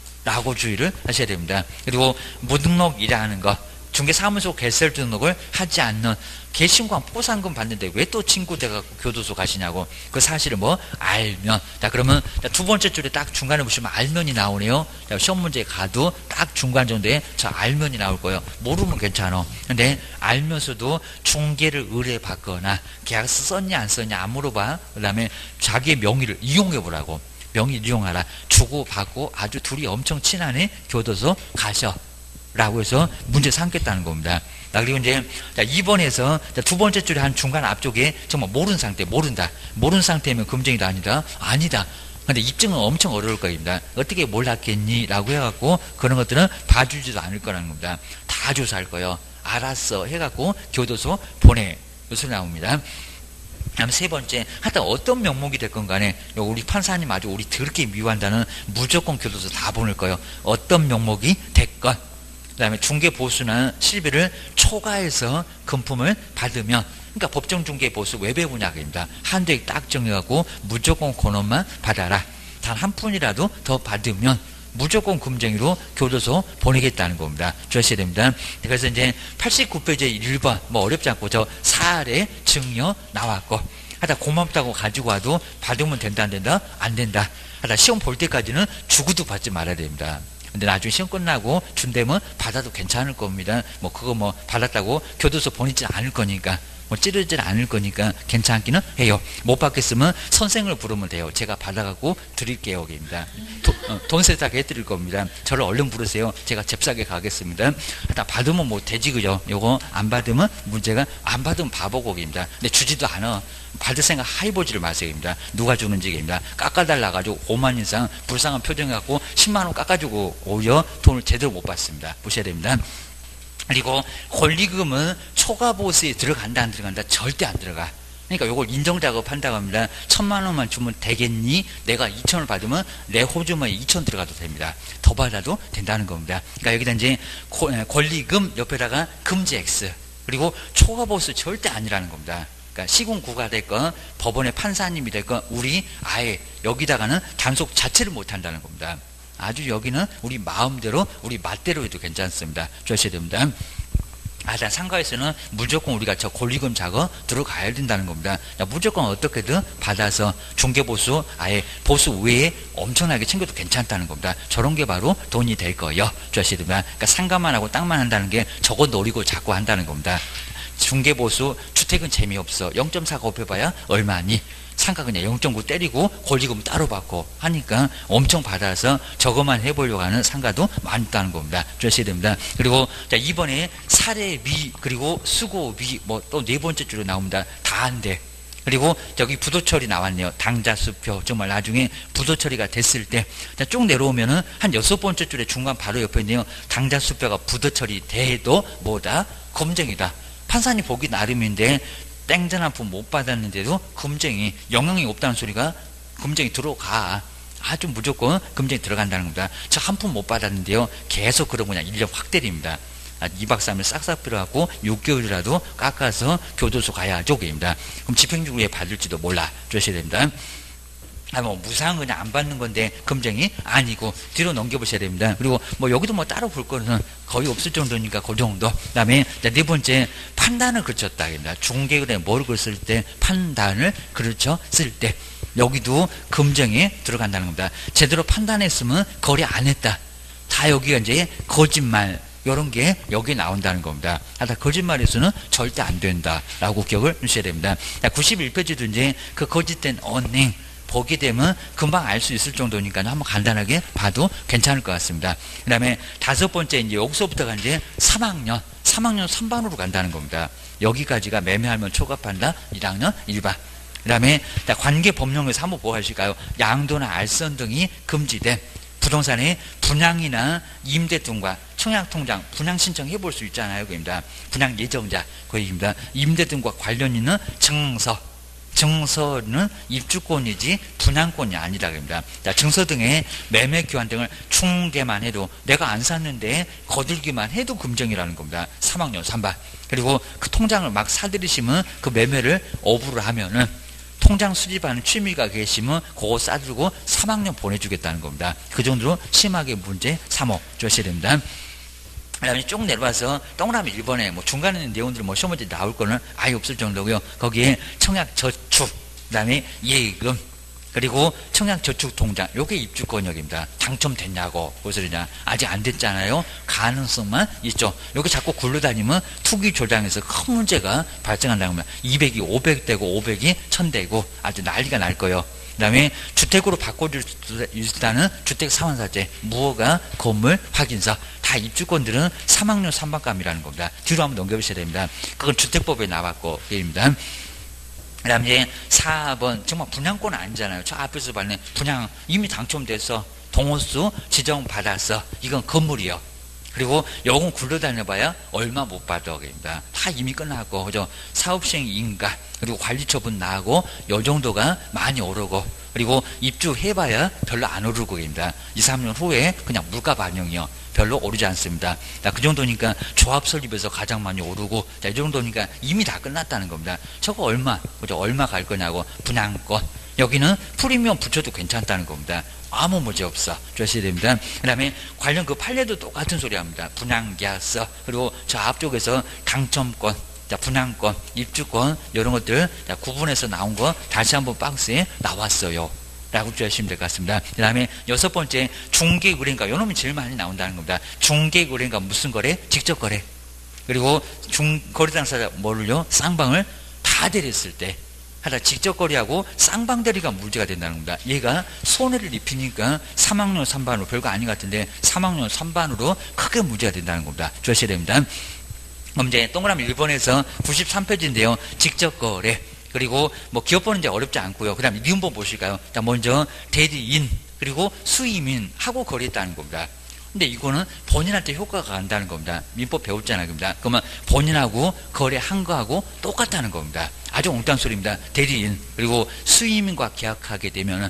라고 주의를 하셔야 됩니다. 그리고 무등록이라는 거, 중개사무소 개설 등록을 하지 않는, 개신관 포상금 받는데 왜 또 친구 돼갖고 교도소 가시냐고. 그 사실을 뭐 알면. 자 그러면 두 번째 줄에 딱 중간에 보시면 알면이 나오네요. 자, 시험 문제 가도 딱 중간 정도에 저 알면이 나올 거예요. 모르면 괜찮아. 근데 알면서도 중개를 의뢰받거나 계약서 썼냐 안 썼냐 안 물어봐. 그 다음에 자기의 명의를 이용해보라고. 명의 이용하라. 주고받고 아주 둘이 엄청 친하네. 교도소 가셔. 라고 해서 문제 삼겠다는 겁니다. 그리고 이제 2번에서 두 번째 줄에 한 중간 앞쪽에 정말 모르는 상태, 모르는 상태면 금쟁이다 아니다? 아니다. 근데 입증은 엄청 어려울 겁니다. 어떻게 몰랐겠니? 라고 해갖고 그런 것들은 봐주지도 않을 거라는 겁니다. 다 조사할 거예요. 알았어 해갖고 교도소 보내. 이 소리 나옵니다. 다음 세 번째, 하여튼 어떤 명목이 됐건 간에 우리 판사님 아주 우리 더럽게 미워한다는 무조건 교도소 다 보낼 거예요. 어떤 명목이 됐건. 그 다음에 중개보수나 실비를 초과해서 금품을 받으면, 그러니까 법정중개보수 외배분약입니다. 한도액 딱 정해갖고 무조건 권원만 받아라. 단 한 푼이라도 더 받으면 무조건 금쟁이로 교도소 보내겠다는 겁니다. 주셔야 됩니다. 그래서 이제 89페이지 1번 뭐 어렵지 않고 저 사례 증여 나왔고, 하다 고맙다고 가지고 와도 받으면 된다 안 된다? 안 된다. 하다 시험 볼 때까지는 죽어도 받지 말아야 됩니다. 근데 나중에 시험 끝나고 준다면 받아도 괜찮을 겁니다. 뭐 그거 뭐 받았다고 교도소 보내지 않을 거니까, 뭐 찌르질 않을 거니까 괜찮기는 해요. 못 받겠으면 선생을 부르면 돼요. 제가 받아갖고 드릴게요. 여기입니다. 돈 세탁 해드릴 겁니다. 저를 얼른 부르세요. 제가 잽싸게 가겠습니다. 하다 받으면 뭐 되지 그죠? 요거 안 받으면 문제가, 안 받으면 바보곡입니다. 근데 주지도 않아. 받을 생각 해보지를 마세요입니다. 누가 주는지입니다. 깎아달라가지고 5만 이상 불쌍한 표정 갖고 10만 원 깎아주고 오히려 돈을 제대로 못 받습니다. 보셔야 됩니다. 그리고 권리금은 초과보수에 들어간다 안 들어간다? 절대 안 들어가. 그러니까 이걸 인정작업 한다고 합니다. 1,000만 원만 주면 되겠니? 내가 2,000을 받으면 내 호주머니에 2,000 들어가도 됩니다. 더 받아도 된다는 겁니다. 그러니까 여기다 이제 권리금 옆에다가 금지 X. 그리고 초과보수 절대 아니라는 겁니다. 그러니까 시군구가 됐건 법원의 판사님이 됐건 우리 아예 여기다가는 단속 자체를 못한다는 겁니다. 아주 여기는 우리 마음대로 우리 맛대로 해도 괜찮습니다. 주셔야 됩니다. 자, 상가에서는 무조건 우리가 저 권리금 작업 들어가야 된다는 겁니다. 자, 무조건 어떻게든 받아서 중개보수 아예 보수 외에 엄청나게 챙겨도 괜찮다는 겁니다. 저런 게 바로 돈이 될 거예요. 주셔야 됩니다. 그러니까 상가만 하고 땅만 한다는 게 저거 노리고 자꾸 한다는 겁니다. 중개보수 주택은 재미없어. 0.4 곱해봐야 얼마니? 상가 그냥 0.9 때리고 권리금 따로 받고 하니까 엄청 받아서 저것만 해보려고 하는 상가도 많다는 겁니다. 주셔야 됩니다. 그리고 자, 이번에 사례비 그리고 수고비 뭐 또 네 번째 줄에 나옵니다. 다 한대. 그리고 저기 부도처리 나왔네요. 당자수표. 정말 나중에 부도처리가 됐을 때 쭉 내려오면은 한 6번째 줄에 중간 바로 옆에 있네요. 당자수표가 부도처리 돼도 뭐다? 검증이다. 판사님 보기 나름인데 땡전 한 푼 못 받았는데도 금쟁이 영향이 없다는 소리가 금쟁이 들어가. 아주 무조건 금쟁이 들어간다는 겁니다. 저 한 푼 못 받았는데요. 계속 그러고 그냥 1년 확 때립니다. 2박 3일 싹싹 빌어갖고 6개월이라도 깎아서 교도소 가야죠. 그입니다. 그럼 집행유예 받을지도 몰라. 주셔야 됩니다. 뭐 무상은 그냥 안 받는 건데 금쟁이 아니고 뒤로 넘겨보셔야 됩니다. 그리고 뭐 여기도 뭐 따로 볼 거는 거의 없을 정도니까 그 정도. 그 다음에 네 번째 판단을 그쳤다. 중개거래 뭘 그렸을 때 판단을 그쳤을 때 여기도 금쟁이 들어간다는 겁니다. 제대로 판단했으면 거래 안 했다. 다 여기가 이제 거짓말 이런 게 여기 나온다는 겁니다. 하다 거짓말에서는 절대 안 된다라고 기억을 주셔야 됩니다. 91페이지도 이제 그 거짓된 언행 보게 되면 금방 알 수 있을 정도니까 한번 간단하게 봐도 괜찮을 것 같습니다. 그 다음에 5번째 이제 여기서부터가 이제 3학년 3반으로 간다는 겁니다. 여기까지가 매매하면 초과한다 1학년 1반. 그 다음에 관계법령에서 한번 뭐 하실까요? 양도나 알선 등이 금지된 부동산의 분양이나 임대 등과 청약통장 분양 신청해 볼 수 있잖아요. 그입니다. 분양 예정자 그입니다. 임대 등과 관련 있는 증서는 입주권이지 분양권이 아니라 그럽니다. 증서 등의 매매 교환 등을 충대만 해도 내가 안 샀는데 거들기만 해도 금정이라는 겁니다. 3학년 3반. 그리고 그 통장을 막 사들이시면 그 매매를 어부를 하면은 통장 수집하는 취미가 계시면 그거 싸들고 3학년 보내주겠다는 겁니다. 그 정도로 심하게 문제 3호 주셔야 됩니다. 그 다음에 쭉 내려와서 동그라미 1번에 뭐 중간에 있는 내용들 뭐 시험 문제 나올 거는 아예 없을 정도고요. 거기에 청약저축, 그 다음에 예금, 그리고 청약저축통장, 요게 입주권역입니다. 당첨됐냐고, 무슨 소리냐. 아직 안 됐잖아요. 가능성만 있죠. 요게 자꾸 굴러다니면 투기 조장에서 큰 문제가 발생한다는 겁니다. 200이 500되고 500이 1000되고 아주 난리가 날 거예요. 그 다음에 주택으로 바꿔줄 수 있다는 주택상환사재, 무허가 건물 확인서, 다 입주권들은 3학년 3반감이라는 겁니다. 뒤로 한번 넘겨보셔야 됩니다. 그건 주택법에 나왔고, 입니다. 그 다음에 이제 4번, 정말 분양권 아니잖아요. 저 앞에서 봤네. 분양 이미 당첨돼서 동호수 지정받았어. 이건 건물이요. 그리고 요건 굴러다녀봐야 얼마 못 받아. 그럽니다. 다 이미 끝났고, 그죠? 사업시행 인가, 그리고 관리처분 나하고, 요 정도가 많이 오르고, 그리고 입주해봐야 별로 안 오르고, 그럽니다. 2, 3년 후에 그냥 물가 반영이요. 별로 오르지 않습니다. 그 정도니까 조합 설립에서 가장 많이 오르고, 이 정도니까 이미 다 끝났다는 겁니다. 저거 얼마, 그죠? 얼마 갈 거냐고, 분양권. 여기는 프리미엄 붙여도 괜찮다는 겁니다. 아무 문제 없어. 주셔야 됩니다. 그 다음에 관련 그 판례도 똑같은 소리 합니다. 분양계약서, 그리고 저 앞쪽에서 당첨권, 분양권, 입주권, 이런 것들 구분해서 나온 거 다시 한번 박스에 나왔어요. 라고 주시면 될 것 같습니다. 그 다음에 6번째, 중개거래인가, 요 놈이 제일 많이 나온다는 겁니다. 중개거래인가 무슨 거래? 직접 거래. 그리고 거래 당사자 뭐를요? 쌍방을 다 대리했을 때. 하다 직접 거래하고 쌍방 대리가 문제가 된다는 겁니다. 얘가 손해를 입히니까 3학년 3반으로 별거 아닌 것 같은데 3학년 3반으로 크게 문제가 된다는 겁니다. 주셔야 됩니다. 그럼 이제 동그라미 1번에서 93페이지인데요. 직접 거래. 그리고 뭐 기업번은 이제 어렵지 않고요. 그 다음에 미음번 보실까요? 먼저 대리인 그리고 수임인 하고 거래했다는 겁니다. 근데 이거는 본인한테 효과가 간다는 겁니다. 민법 배웠잖아요. 겁니다. 그러면 본인하고 거래한 거하고 똑같다는 겁니다. 아주 엉뚱한 소리입니다. 대리인 그리고 수임인과 계약하게 되면은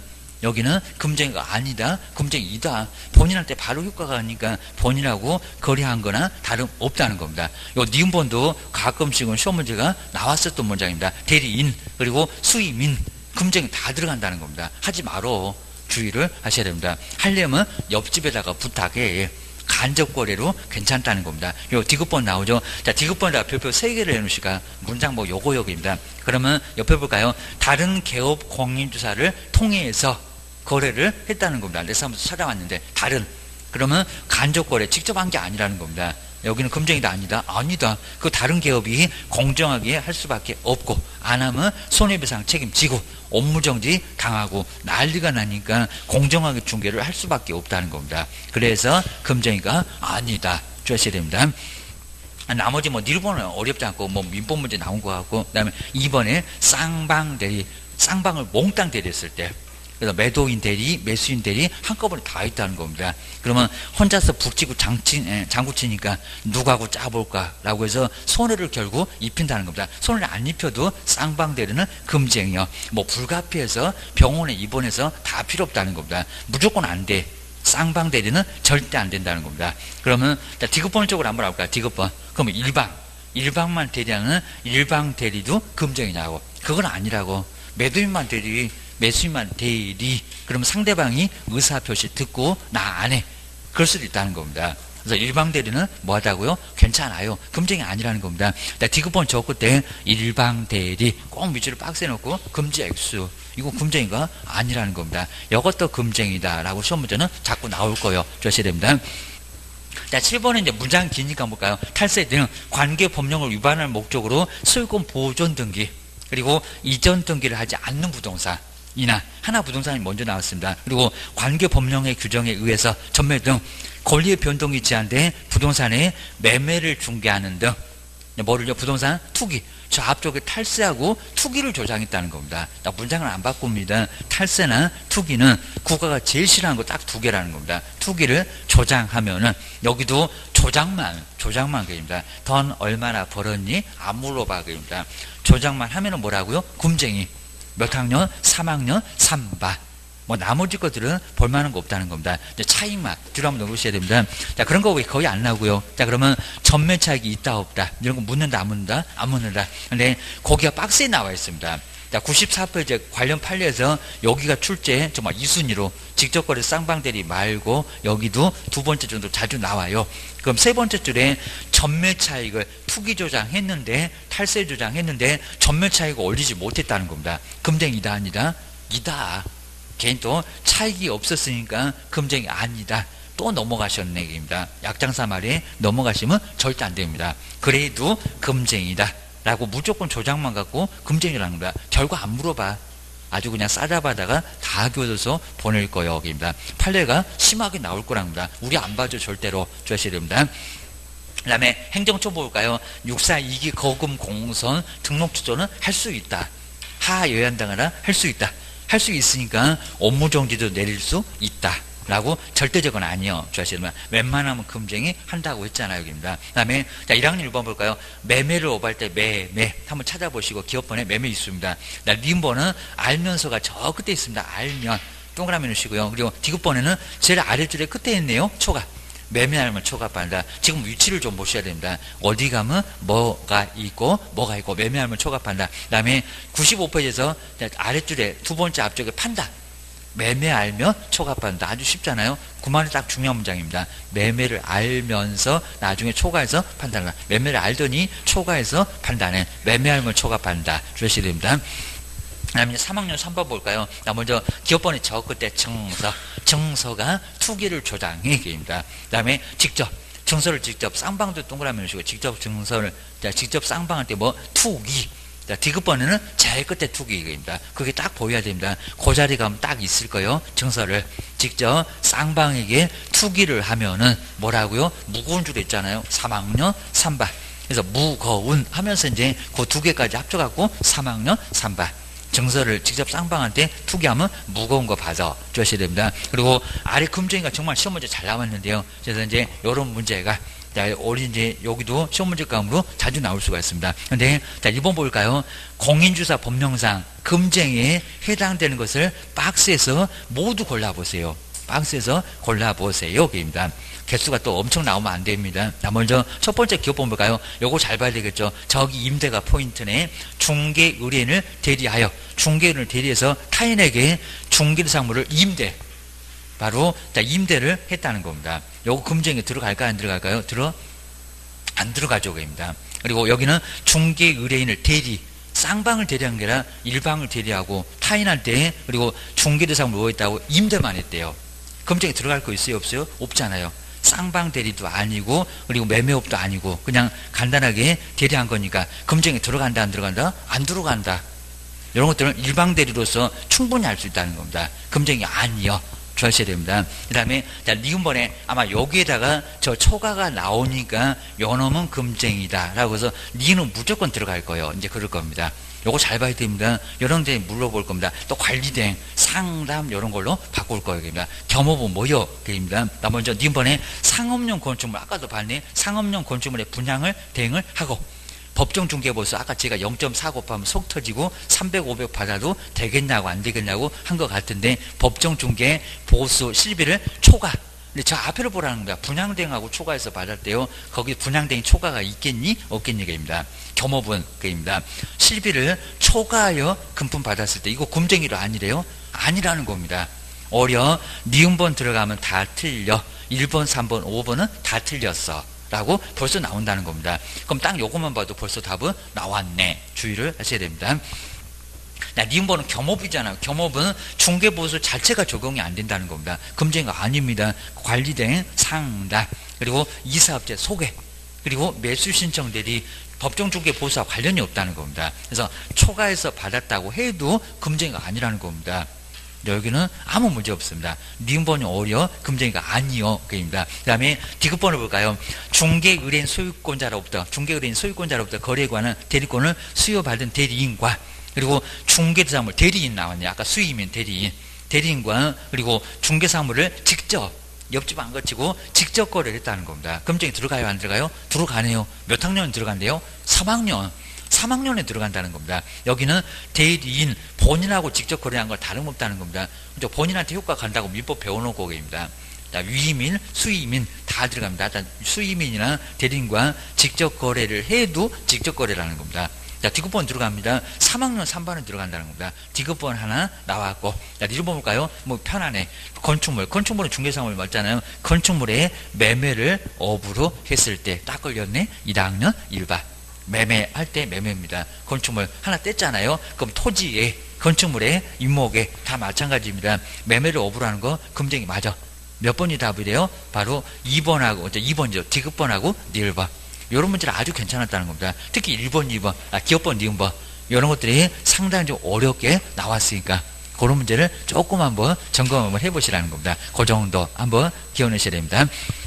여기는 금쟁이가 아니다, 금쟁이다. 본인한테 바로 효과가 가니까 본인하고 거래한 거나 다름없다는 겁니다. 요 니은본도 가끔씩은 시험 문제가 나왔었던 문장입니다. 대리인 그리고 수임인 금쟁이 다 들어간다는 겁니다. 하지 말어. 주의를 하셔야 됩니다. 하려면 옆집에다가 부탁해. 간접거래로 괜찮다는 겁니다. 요 디귿번 나오죠. 자, 디귿번에다가 별표 3개를 해놓으시까 문장 뭐 요거입니다. 그러면 옆에 볼까요? 다른 개업 공인주사를 통해서 거래를 했다는 겁니다. 내가 한번 찾아왔는데 다른 그러면 간접거래 직접 한 게 아니라는 겁니다. 여기는 금쟁이다 아니다? 아니다. 그 다른 기업이 공정하게 할 수밖에 없고 안 하면 손해배상 책임지고 업무정지 당하고 난리가 나니까 공정하게 중개를 할 수밖에 없다는 겁니다. 그래서 금쟁이가 아니다. 주셔야 됩니다. 나머지 뭐 니르본은 어렵지 않고 뭐 민법 문제 나온 거 같고 그다음에 2번에 쌍방 대리 쌍방을 몽땅 대리했을 때 그래서 매도인 대리, 매수인 대리 한꺼번에 다 있다는 겁니다. 그러면 혼자서 북치고 장구치니까 누구하고 짜볼까라고 해서 손해를 결국 입힌다는 겁니다. 손해를 안 입혀도 쌍방 대리는 금쟁이요. 뭐 불가피해서 병원에 입원해서 다 필요 없다는 겁니다. 무조건 안 돼. 쌍방 대리는 절대 안 된다는 겁니다. 그러면 디귿번 쪽으로 한번 해볼까요? 디귿번. 그러면 일방만 대리하는 일방 대리도 금쟁이냐고. 그건 아니라고. 매도인만 대리, 매수인만 대리. 그러면 상대방이 의사표시 듣고 나 안 해. 그럴 수도 있다는 겁니다. 그래서 일방 대리는 뭐하다고요? 괜찮아요. 금쟁이 아니라는 겁니다. 디귿번 적을 때 일방 대리 꼭 밑줄을 박스에 놓고 금지 액수. 이거 금쟁이가 아니라는 겁니다. 이것도 금쟁이다라고 시험 문제는 자꾸 나올 거예요. 주셔야 됩니다. 자, 7번은 이제 문장 기니까 볼까요? 탈세 등 관계 법령을 위반할 목적으로 소유권 보존 등기 그리고 이전 등기를 하지 않는 부동산이나 하나 부동산이 먼저 나왔습니다. 그리고 관계 법령의 규정에 의해서 전매 등 권리의 변동이 제한된 부동산의 매매를 중개하는 등 뭐를요? 부동산 투기. 저 앞쪽에 탈세하고 투기를 조장했다는 겁니다. 문장을 안 바꿉니다. 탈세나 투기는 국가가 제일 싫어하는 거 딱 두 개라는 겁니다. 투기를 조장하면은 여기도 조장만 그입니다. 돈 얼마나 벌었니? 안 물어봐 그입니다. 조장만 하면은 뭐라고요? 금쟁이. 몇 학년? 3학년 3바. 뭐 나머지 것들은 볼만한 거 없다는 겁니다. 차익만 뒤로 한번 넣으셔야 됩니다. 자, 그런 거 거의 안 나오고요. 자, 그러면 전매 차익이 있다 없다 이런 거 묻는다 안 묻는다? 안 묻는다. 근데 거기가 박스에 나와 있습니다. 자, 94페이지 관련 판례에서 여기가 출제 정말 2순위로 직접 거래 쌍방대리 말고 여기도 두 번째 정도 자주 나와요. 그럼 세 번째 줄에 전매 차익을 투기 조장했는데 탈세 조장했는데 전매 차익을 올리지 못했다는 겁니다. 금쟁이다 아니다? 이다. 개인 또 차익이 없었으니까 금쟁이 아니다. 또 넘어가셨네 얘기입니다. 약장사 말에 넘어가시면 절대 안 됩니다. 그래도 금쟁이다 라고 무조건 조장만 갖고 금쟁이라는 겁니다. 결과 안 물어봐. 아주 그냥 싸잡아다가 다 교도소 보낼 거예요 여기입니다. 판례가 심하게 나올 거랍니다. 우리 안 봐줘 절대로 주셔야 됩니다. 그 다음에 행정처 볼까요? 642기 거금 공선 등록 취소는 할 수 있다. 하여연당하라 할 수 있다. 할 수 있으니까 업무정지도 내릴 수 있다 라고 절대적은 아니요. 주하시면 웬만하면 금쟁이 한다고 했잖아요 여기입니다. 그 다음에 자 1학년 1번 볼까요? 매매를 오버할 때 매매 한번 찾아보시고 기업번에 매매 있습니다. 니은번은 알면서가 저 끝에 있습니다. 알면 동그라미 넣으시고요. 그리고 디귿번에는 제일 아래줄에 끝에 있네요. 초과 매매하면 초과한다. 지금 위치를 좀 보셔야 됩니다. 어디 가면 뭐가 있고 매매하면 초과한다. 그 다음에 95페이지에서 아래줄에 두 번째 앞쪽에 판다. 매매 알면 초과한다. 아주 쉽잖아요. 그 말이 딱 중요한 문장입니다. 매매를 알면서 나중에 초과해서 판단한다. 매매를 알더니 초과해서 판단해. 매매 알면 초과한다. 주셔야 됩니다. 그 다음에 3학년 3번 볼까요? 먼저 기업번의 저 끝에 증서가 투기를 조장해 얘기입니다. 그 다음에 증서를 직접 쌍방도 동그라미 넣으시고 직접 쌍방할 때 뭐 투기. 자, 디귿번에는 제일 끝에 투기 얘기입니다. 그게 딱 보여야 됩니다. 그 자리 가면 딱 있을 거예요. 증서를 직접 쌍방에게 투기를 하면은 뭐라고요? 무거운 줄 있잖아요. 3학년 3반. 그래서 무거운 하면서 이제 그 두 개까지 합쳐갖고 3학년 3반. 정서를 직접 쌍방한테 투기하면 무거운 거 받아 주셔야 됩니다. 그리고 아래 금쟁이가 정말 시험 문제 잘 나왔는데요. 그래서 이제 이런 문제가 우리 이제 여기도 시험 문제 감으로 자주 나올 수가 있습니다. 근데 자 1번 볼까요? 공인주사 법령상 금쟁이에 해당되는 것을 박스에서 모두 골라보세요. 박스에서 골라보세요. 입니다. 개수가 또 엄청 나오면 안 됩니다. 자, 먼저 첫 번째 기업번 볼까요? 요거 잘 봐야 되겠죠. 저기 임대가 포인트네. 중개 의뢰인을 대리하여, 중개 의뢰인을 대리해서 타인에게 중개상물을 임대, 바로 자, 임대를 했다는 겁니다. 요거 금쟁이 들어갈까요? 안 들어갈까요? 안 들어가죠. 입니다. 그리고 여기는 중개 의뢰인을 대리, 쌍방을 대리한 게 아니라 일방을 대리하고 타인한테, 그리고 중개대상물 뭐 했다고 임대만 했대요. 금쟁이 들어갈 거 있어요? 없어요? 없잖아요. 쌍방 대리도 아니고, 그리고 매매업도 아니고, 그냥 간단하게 대리한 거니까 금쟁이 들어간다 안 들어간다? 안 들어간다. 이런 것들은 일방 대리로서 충분히 할 수 있다는 겁니다. 금쟁이 아니요. 주셔야 됩니다. 그 다음에 자 니은번에 아마 여기에다가 저 초가가 나오니까 요놈은 금쟁이다 라고 해서 니는 무조건 들어갈 거예요. 이제 그럴 겁니다. 요거 잘 봐야 됩니다. 이런 데 물어볼 겁니다. 또 관리대행, 상담 이런 걸로 바꿀 거예요. 겸업은 뭐요? 입니다. 나 먼저 니은번에 상업용 건축물, 아까도 봤네. 상업용 건축물의 분양을 대행을 하고, 법정중개보수 아까 제가 0.4 곱하면 속 터지고 300, 500 받아도 되겠냐고 안 되겠냐고 한 것 같은데, 법정중개보수 실비를 초과, 근데 저 앞에를 보라는 거야. 분양대행하고 초과해서 받았대요. 거기 분양대행 초과가 있겠니? 없겠니? 입니다. 겸업은 입니다. 실비를 초과하여 금품 받았을 때 이거 금쟁이로 아니래요? 아니라는 겁니다. 어려 니은번 들어가면 다 틀려. 1번, 3번, 5번은 다 틀렸어 라고 벌써 나온다는 겁니다. 그럼 딱 요것만 봐도 벌써 답은 나왔네. 주의를 하셔야 됩니다. 니은번은 겸업이잖아요. 겸업은 중개보수 자체가 적용이 안 된다는 겁니다. 금쟁이가 아닙니다. 관리대행, 상담, 그리고 이사업체 소개, 그리고 매수신청 대리, 법정중개보수와 관련이 없다는 겁니다. 그래서 초과해서 받았다고 해도 금쟁이가 아니라는 겁니다. 여기는 아무 문제 없습니다. 니은번이 어려, 금쟁이가 아니요. 그입니다. 그 다음에 디귿번을 볼까요? 중개의뢰인 소유권자로부터, 중개의뢰인 소유권자로부터 거래에 관한 대리권을 수여받은 대리인과, 그리고 중개사물 대리인 나왔네요. 아까 수임인 대리인, 대리인과 그리고 중개사물을 직접 옆집 안 거치고 직접 거래를 했다는 겁니다. 금쟁이 들어가요? 안 들어가요? 들어가네요. 몇 학년 들어간대요? 3학년. 3학년에 들어간다는 겁니다. 여기는 대리인 본인하고 직접 거래한 거 다름없다는 겁니다. 본인한테 효과 간다고 민법 배워놓고 계십니다. 위임인, 수임인 다 들어갑니다. 수임인이나 대리인과 직접 거래를 해도 직접 거래라는 겁니다. 자, 디귿번 들어갑니다. 3학년 3반은 들어간다는 겁니다. 디귿번 하나 나왔고, 자, 니를 볼까요? 뭐 편하네. 건축물, 건축물은 중개상물 맞잖아요. 건축물의 매매를 업으로 했을 때 딱 걸렸네. 1학년 1반. 매매할 때 매매입니다. 건축물 하나 뗐잖아요. 그럼 토지에, 건축물에, 임목에 다 마찬가지입니다. 매매를 업으로 하는 거 금쟁이 맞아. 몇 번이 답이래요? 바로 2번하고, 2번이죠. 디귿번하고 니을번. 이런 문제는 아주 괜찮았다는 겁니다. 특히 1번, 2번, 기업번, 니은번 이런 것들이 상당히 좀 어렵게 나왔으니까 그런 문제를 조금 한번 점검 한번 해보시라는 겁니다. 그 정도 한번 기억내셔야 됩니다.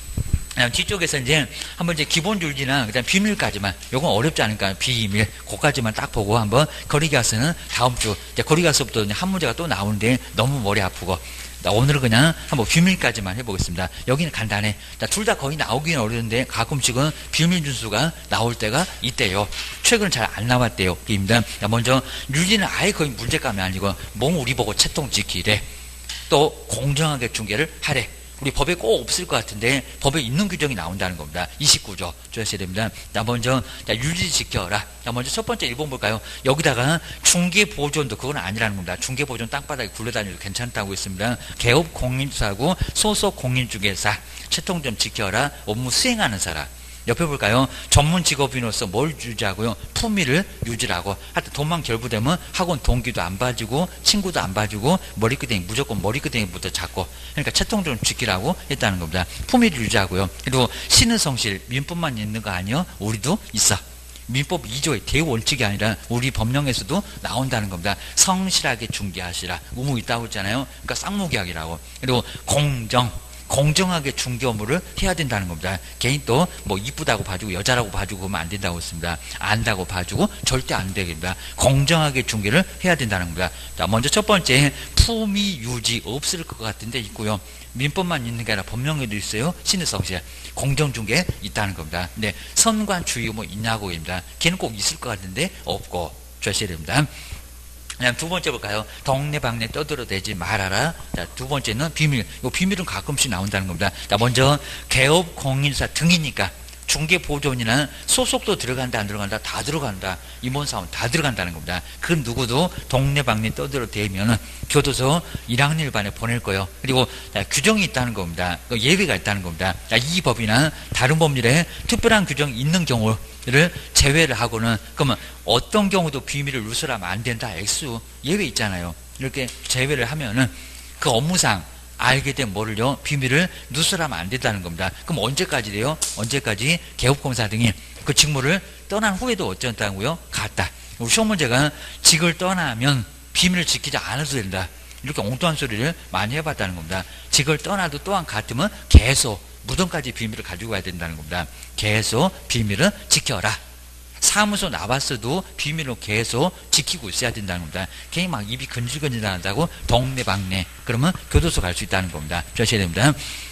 뒤쪽에서 이제 한번 이제 기본 줄기나 그다음 비밀까지만, 요건 어렵지 않으니까 비밀 그까지만 딱 보고 한번 거리계약서는 다음 주 이제 거리계약서부터 한 문제가 또 나오는데 너무 머리 아프고, 오늘은 그냥 한번 비밀까지만 해보겠습니다. 여기는 간단해. 둘 다 거의 나오기는 어려운데 가끔씩은 비밀 준수가 나올 때가 있대요. 최근은 잘 안 나왔대요. 입니다. 먼저 윤리는 아예 거의 문제감이 아니고 몸 우리 보고 채통 지키래. 또 공정하게 중개를 하래. 우리 법에 꼭 없을 것 같은데 법에 있는 규정이 나온다는 겁니다. 29조 주셔야 됩니다. 먼저 윤리 지켜라. 먼저 첫 번째 1번 볼까요? 여기다가 중개보존도 그건 아니라는 겁니다. 중개보존 땅바닥에 굴러다니도 괜찮다고 했습니다. 개업 공인주사하고 소속 공인중개사 채통 좀 지켜라. 업무 수행하는 사람. 옆에 볼까요? 전문 직업인으로서 뭘 유지하고요? 품위를 유지하고. 하여튼 돈만 결부되면 학원 동기도 안 봐주고 친구도 안 봐주고 머리끄댕이, 무조건 머리끄댕이부터 잡고. 그러니까 채통 좀 지키라고 했다는 겁니다. 품위를 유지하고요. 그리고 신의 성실, 민법만 있는 거 아니요? 우리도 있어. 민법 2조의 대원칙이 아니라 우리 법령에서도 나온다는 겁니다. 성실하게 중개하시라. 의무 있다고 했잖아요. 그러니까 쌍무계약이라고. 그리고 공정, 공정하게 중개 업무를 해야 된다는 겁니다. 개인 또 뭐 이쁘다고 봐주고 여자라고 봐주고 그러면 안 된다고 했습니다. 안다고 봐주고 절대 안 되겠습니다. 공정하게 중개를 해야 된다는 겁니다. 자, 먼저 첫 번째 품위 유지 없을 것 같은데 있고요. 민법만 있는 게 아니라 법령에도 있어요. 신의성실 공정중개 있다는 겁니다. 근데 선관 주의 뭐 있냐고 입니다. 걔는 꼭 있을 것 같은데 없고 조셔야 됩니다. 그냥 두 번째 볼까요? 동네방네 떠들어대지 말아라. 자, 두 번째는 비밀. 이 비밀은 가끔씩 나온다는 겁니다. 자, 먼저 개업 공인사 등이니까 중개보존이나 소속도 들어간다 안 들어간다 다 들어간다. 임원사원 다 들어간다는 겁니다. 그 누구도 동네방네 떠들어대면 교도소 1학년 1반에 보낼 거예요. 그리고 자, 규정이 있다는 겁니다. 예외가 있다는 겁니다. 자, 이 법이나 다른 법률에 특별한 규정이 있는 경우를 제외를 하고는 그러면 어떤 경우도 비밀을 누설하면 안 된다. X 예외 있잖아요. 이렇게 제외를 하면은 그 업무상 알게 된 뭐를요? 비밀을 누설하면 안 된다는 겁니다. 그럼 언제까지 돼요? 언제까지 개업공사 등이 그 직무를 떠난 후에도 어쩐다고요? 같다. 시험 문제가 직을 떠나면 비밀을 지키지 않아도 된다. 이렇게 엉뚱한 소리를 많이 해봤다는 겁니다. 직을 떠나도 또한 같으면 계속 무덤까지 비밀을 가지고 가야 된다는 겁니다. 계속 비밀을 지켜라. 사무소 나왔어도 비밀을 계속 지키고 있어야 된다는 겁니다. 괜히 막 입이 근질근질한다고 동네방네 그러면 교도소 갈 수 있다는 겁니다. 조셔야 됩니다.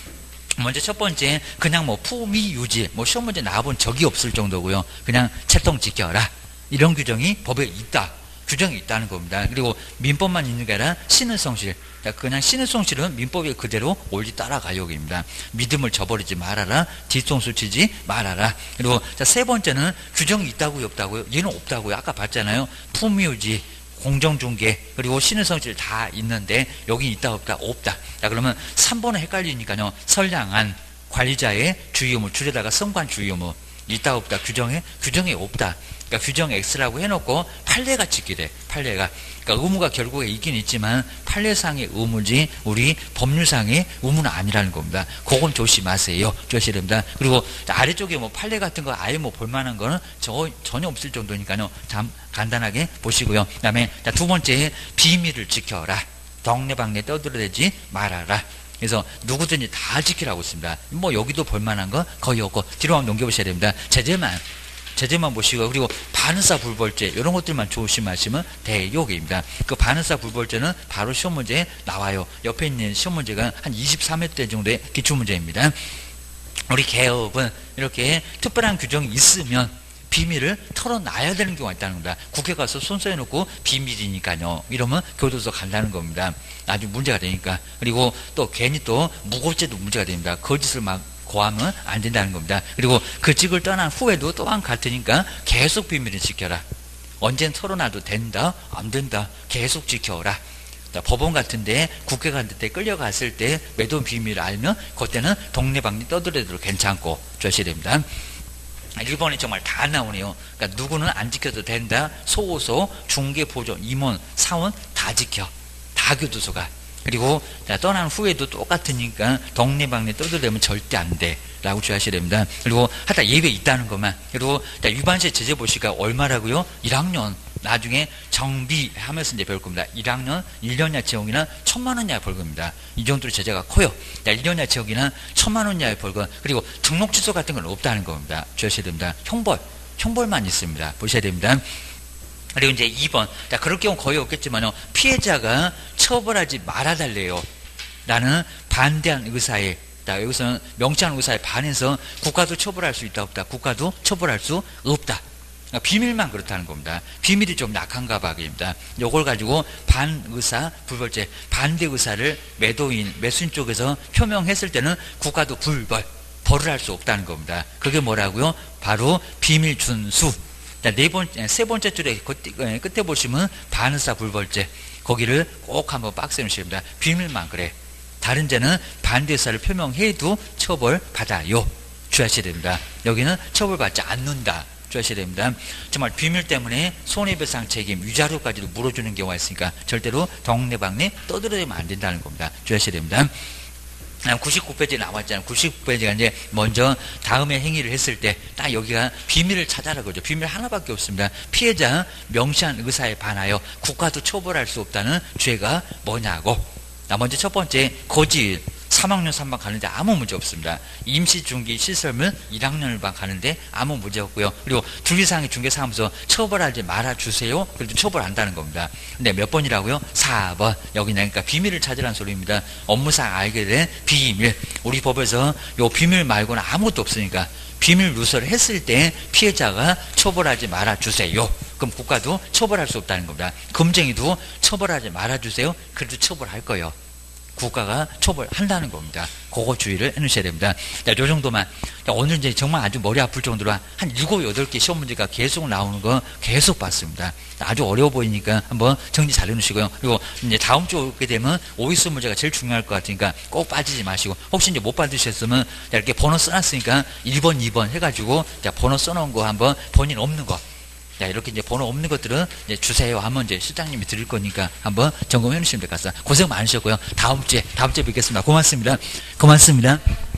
먼저 첫 번째 그냥 뭐 품위 유지 뭐 시험 문제 나와본 적이 없을 정도고요. 그냥 채통 지켜라. 이런 규정이 법에 있다. 규정이 있다는 겁니다. 그리고 민법만 있는 게 아니라 신의성실. 그냥 신의성실은 민법에 그대로 옳지 따라가요입니다. 믿음을 저버리지 말아라. 뒤통수 치지 말아라. 그리고 자, 세 번째는 규정이 있다고요, 없다고요? 얘는 없다고요. 아까 봤잖아요. 품위유지, 공정중개, 그리고 신의성실 다 있는데 여기 있다 없다? 없다. 자, 그러면 3번은 헷갈리니까요. 선량한 관리자의 주의 의무 줄여다가 성관 주의 의무 있다 없다 규정에 없다. 그러니까 규정 X라고 해놓고 판례가 찍게 판례가. 그러니까 의무가 결국에 있긴 있지만 판례상의 의무지 우리 법률상의 의무는 아니라는 겁니다. 그건 조심하세요. 조심해야 됩니다. 그리고 아래쪽에 뭐 판례 같은 거 아예 뭐 볼만한 거는 전혀 없을 정도니까요. 참 간단하게 보시고요. 그 다음에 두 번째 비밀을 지켜라. 동네방네 떠들어대지 말아라. 그래서 누구든지 다 지키라고 있습니다. 뭐 여기도 볼만한 거 거의 없고 뒤로 한번 넘겨보셔야 됩니다. 제재만 보시고 그리고 반의사 불벌죄 이런 것들만 조심하시면 돼요입니다. 그 반의사 불벌죄는 바로 시험 문제에 나와요. 옆에 있는 시험 문제가 한 23회 정도의 기출문제입니다. 우리 개업은 이렇게 특별한 규정이 있으면 비밀을 털어놔야 되는 경우가 있다는 겁니다. 국회 가서 손써놓고 비밀이니까요. 이러면 교도소 간다는 겁니다. 나중에 문제가 되니까. 그리고 또 괜히 또 무고죄도 문제가 됩니다. 거짓을 막 고하면 안 된다는 겁니다. 그리고 그 직을 떠난 후에도 또한 같으니까 계속 비밀을 지켜라. 언젠 털어놔도 된다? 안 된다. 계속 지켜라. 법원 같은데 국회 같은 데 끌려갔을 때 매도 비밀을 알면 그때는 동네방네 떠들어도 괜찮고 조셔야 됩니다. 1번이 정말 다 나오네요. 그러니까 누구는 안 지켜도 된다. 소호소, 중개, 보존, 임원, 사원 다 지켜. 다 교도소가. 그리고 떠난 후에도 똑같으니까 동네방네 떠들어대면 절대 안 돼. 라고 주의하셔야 됩니다. 그리고 하다 예외 있다는 것만. 그리고 위반시에 제재 보시니까 얼마라고요? 1학년. 나중에 정비하면서 이제 배울 겁니다. 1학년 1년야 채용이나 1,000만 원 이하의 벌금입니다. 이 정도로 제재가 커요. 1년야 채용이나 1,000만 원 이하의 벌금. 그리고 등록 취소 같은 건 없다는 겁니다. 주의하셔야 됩니다. 형벌만 있습니다. 보셔야 됩니다. 그리고 이제 2번. 자, 그럴 경우 거의 없겠지만요. 피해자가 처벌하지 말아달래요. 라는 반대한 의사에, 자, 여기서는 명시한 의사에 반해서 국가도 처벌할 수 있다, 없다. 국가도 처벌할 수 없다. 그러니까 비밀만 그렇다는 겁니다. 비밀이 좀 약한가 봐입니다. 요걸 가지고 반의사, 불벌죄, 반대 의사를 매수인 쪽에서 표명했을 때는 국가도 벌을 할 수 없다는 겁니다. 그게 뭐라고요? 바로 비밀 준수. 세 번째 줄에 끝에 보시면 반의사 불벌죄 거기를 꼭 한번 박스에 놓으셔야 됩니다. 비밀만 그래. 다른 죄는 반대의사를 표명해도 처벌받아요. 주의하셔야 됩니다. 여기는 처벌받지 않는다. 주의하셔야 됩니다. 정말 비밀 때문에 손해배상 책임, 위자료까지도 물어주는 경우가 있으니까 절대로 동네방네 떠들어대면 안 된다는 겁니다. 주의하셔야 됩니다. 99페이지 나왔잖아요. 99페이지가 이제 먼저 다음에 행위를 했을 때 딱 여기가 비밀을 찾아라 그러죠. 비밀 하나밖에 없습니다. 피해자 명시한 의사에 반하여 국가도 처벌할 수 없다는 죄가 뭐냐고. 먼저 첫 번째 거짓 3학년 3반 가는데 아무 문제 없습니다. 임시 중기 시설물 1학년을 가는데 아무 문제 없고요. 그리고 주기사항의 중개사무소 처벌하지 말아주세요. 그래도 처벌한다는 겁니다. 근데 몇 번이라고요? 4번. 여기는 그러니까 비밀을 찾으라는 소리입니다. 업무상 알게 된 비밀. 우리 법에서 요 비밀 말고는 아무것도 없으니까 비밀 누설을 했을 때 피해자가 처벌하지 말아주세요. 그럼 국가도 처벌할 수 없다는 겁니다. 금쟁이도 처벌하지 말아주세요. 그래도 처벌할 거예요. 국가가 처벌한다는 겁니다. 그거 주의를 해놓으셔야 됩니다. 자, 요 정도만. 자, 오늘 이제 정말 아주 머리 아플 정도로 한 7, 8개 시험 문제가 계속 나오는 거 계속 봤습니다. 아주 어려워 보이니까 한번 정리 잘 해놓으시고요. 그리고 이제 다음 주 오게 되면 오이수 문제가 제일 중요할 것 같으니까 꼭 빠지지 마시고, 혹시 이제 못 받으셨으면 이렇게 번호 써놨으니까 1번, 2번 해가지고 자, 번호 써놓은 거 한번 본인 없는 거. 자, 이렇게 이제 번호 없는 것들은 이제 주세요 하면 이제 실장님이 드릴 거니까 한번 점검해 주시면 될 것 같습니다. 고생 많으셨고요. 다음 주에 뵙겠습니다. 고맙습니다. 고맙습니다.